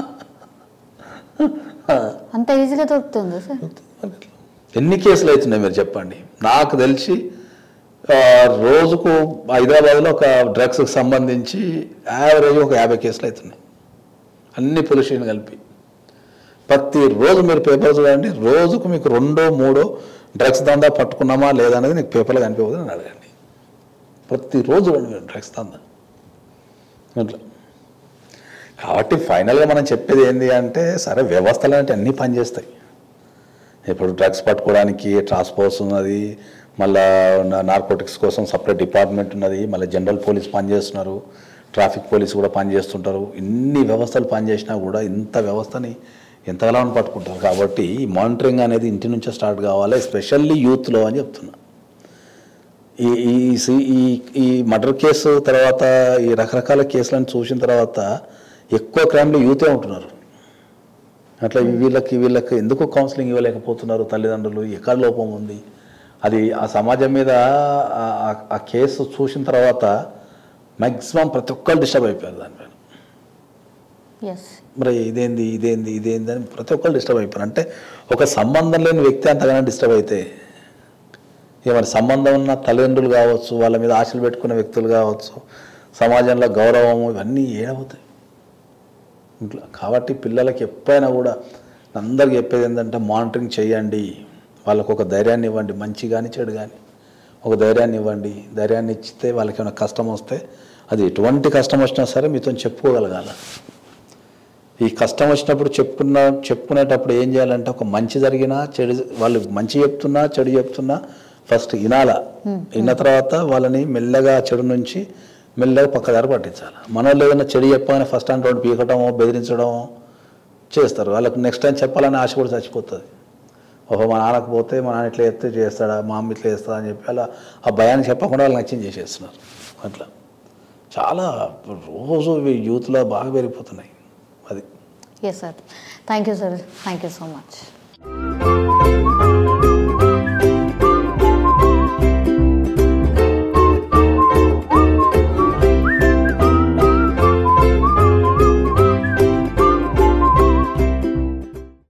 అంత ఈజీగా దొరుకుతుంది సార్. ఎన్ని కేసులు అవుతున్నాయి మీరు చెప్పండి. నాకు తెలిసి రోజుకు హైదరాబాద్లో ఒక డ్రగ్స్కి సంబంధించి యావరేజ్ ఒక 50 కేసులు అవుతున్నాయి, అన్ని పొల్యూషన్ కలిపి. ప్రతిరోజు మీరు పేపర్ చూడండి, రోజుకు మీకు 2-3 డ్రగ్స్ దందా పట్టుకున్నామా లేదా అనేది నీకు పేపర్లో కనిపించదు అని అడగండి. ప్రతిరోజు డ్రగ్స్ దందా అట్లా. కాబట్టి ఫైనల్గా మనం చెప్పేది ఏంటి అంటే, సరే వ్యవస్థలు అంటే అన్నీ పనిచేస్తాయి. ఇప్పుడు డ్రగ్స్ పట్టుకోవడానికి టాస్క్ ఫోర్స్ ఉన్నది, మళ్ళీ నార్కోటిక్స్ కోసం సపరేట్ డిపార్ట్మెంట్ ఉన్నది, మళ్ళీ జనరల్ పోలీస్ పనిచేస్తున్నారు, ట్రాఫిక్ పోలీస్ కూడా పనిచేస్తుంటారు. ఇన్ని వ్యవస్థలు పనిచేసినా కూడా ఇంత వ్యవస్థని ఎంతగానో పట్టుకుంటారు. కాబట్టి ఈ మానిటరింగ్ అనేది ఇంటి నుంచే స్టార్ట్ కావాలి, ఎస్పెషల్లీ యూత్లో అని చెప్తున్నా. ఈ మర్డర్ కేసు తర్వాత ఈ రకరకాల కేసులను చూసిన తర్వాత ఎక్కువ క్రైమ్లో యూతే ఉంటున్నారు. అట్లా వీళ్ళకి ఎందుకు కౌన్సిలింగ్ ఇవ్వలేకపోతున్నారు తల్లిదండ్రులు? ఎక్కడ లోపం ఉంది? అది ఆ సమాజం మీద ఆ కేసు చూసిన తర్వాత మ్యాక్సిమం ప్రతి ఒక్కరు డిస్టర్బ్ అయిపోయారు దానిపైన. మరి ఇదేంది అని ప్రతి ఒక్కరు డిస్టర్బ్ అయిపోయారు. అంటే ఒక సంబంధం లేని వ్యక్తి అంతగానో డిస్టర్బ్ అయితే మరి సంబంధం ఉన్న తల్లిదండ్రులు కావచ్చు, వాళ్ళ మీద ఆశలు పెట్టుకున్న వ్యక్తులు కావచ్చు, సమాజంలో గౌరవము, ఇవన్నీ ఏడవుతాయి ఇంట్లో. కాబట్టి పిల్లలకి ఎప్పుడైనా కూడా అందరికి చెప్పేది ఏంటంటే మానిటరింగ్ చేయండి, వాళ్ళకు ఒక ధైర్యాన్ని ఇవ్వండి, మంచి కానీ చెడు కానీ ఒక ధైర్యాన్ని ఇవ్వండి. ధైర్యాన్ని ఇచ్చితే వాళ్ళకి ఏమైనా కష్టం వస్తే, అది ఎటువంటి కష్టం వచ్చినా సరే మీతో చెప్పుకోగలగాల. ఈ కష్టం వచ్చినప్పుడు చెప్పుకునేటప్పుడు ఏం చేయాలంటే, ఒక మంచి జరిగినా చెడు, వాళ్ళు మంచి చెప్తున్నా చెడు చెప్తున్నా ఫస్ట్ వినాల. విన్న తర్వాత వాళ్ళని మెల్లగా చెడు నుంచి మెల్లగా పక్కదారి పట్టించాలి. మనోళ్ళు ఏదైనా చెడు చెప్పగానే ఫస్ట్ అంటే రోడ్డు పీకటమో బెదిరించడమో చేస్తారు. వాళ్ళకి నెక్స్ట్ టైం చెప్పాలని ఆశ కూడా చచ్చిపోతుంది. ఓహో మా నాన్నకు పోతే మా నాన్న ఇట్లా చెప్తే చేస్తాడా, మా అమ్మ ఇట్లా చేస్తాడా అని చెప్పి అలా ఆ భయాన్ని చెప్పకుండా వాళ్ళు నచ్చింది చేసేస్తున్నారు. అట్లా చాలా రోజు యూత్లో బాగా పెరిగిపోతున్నాయి. అది. Yes sir, thank you sir, thank you so much.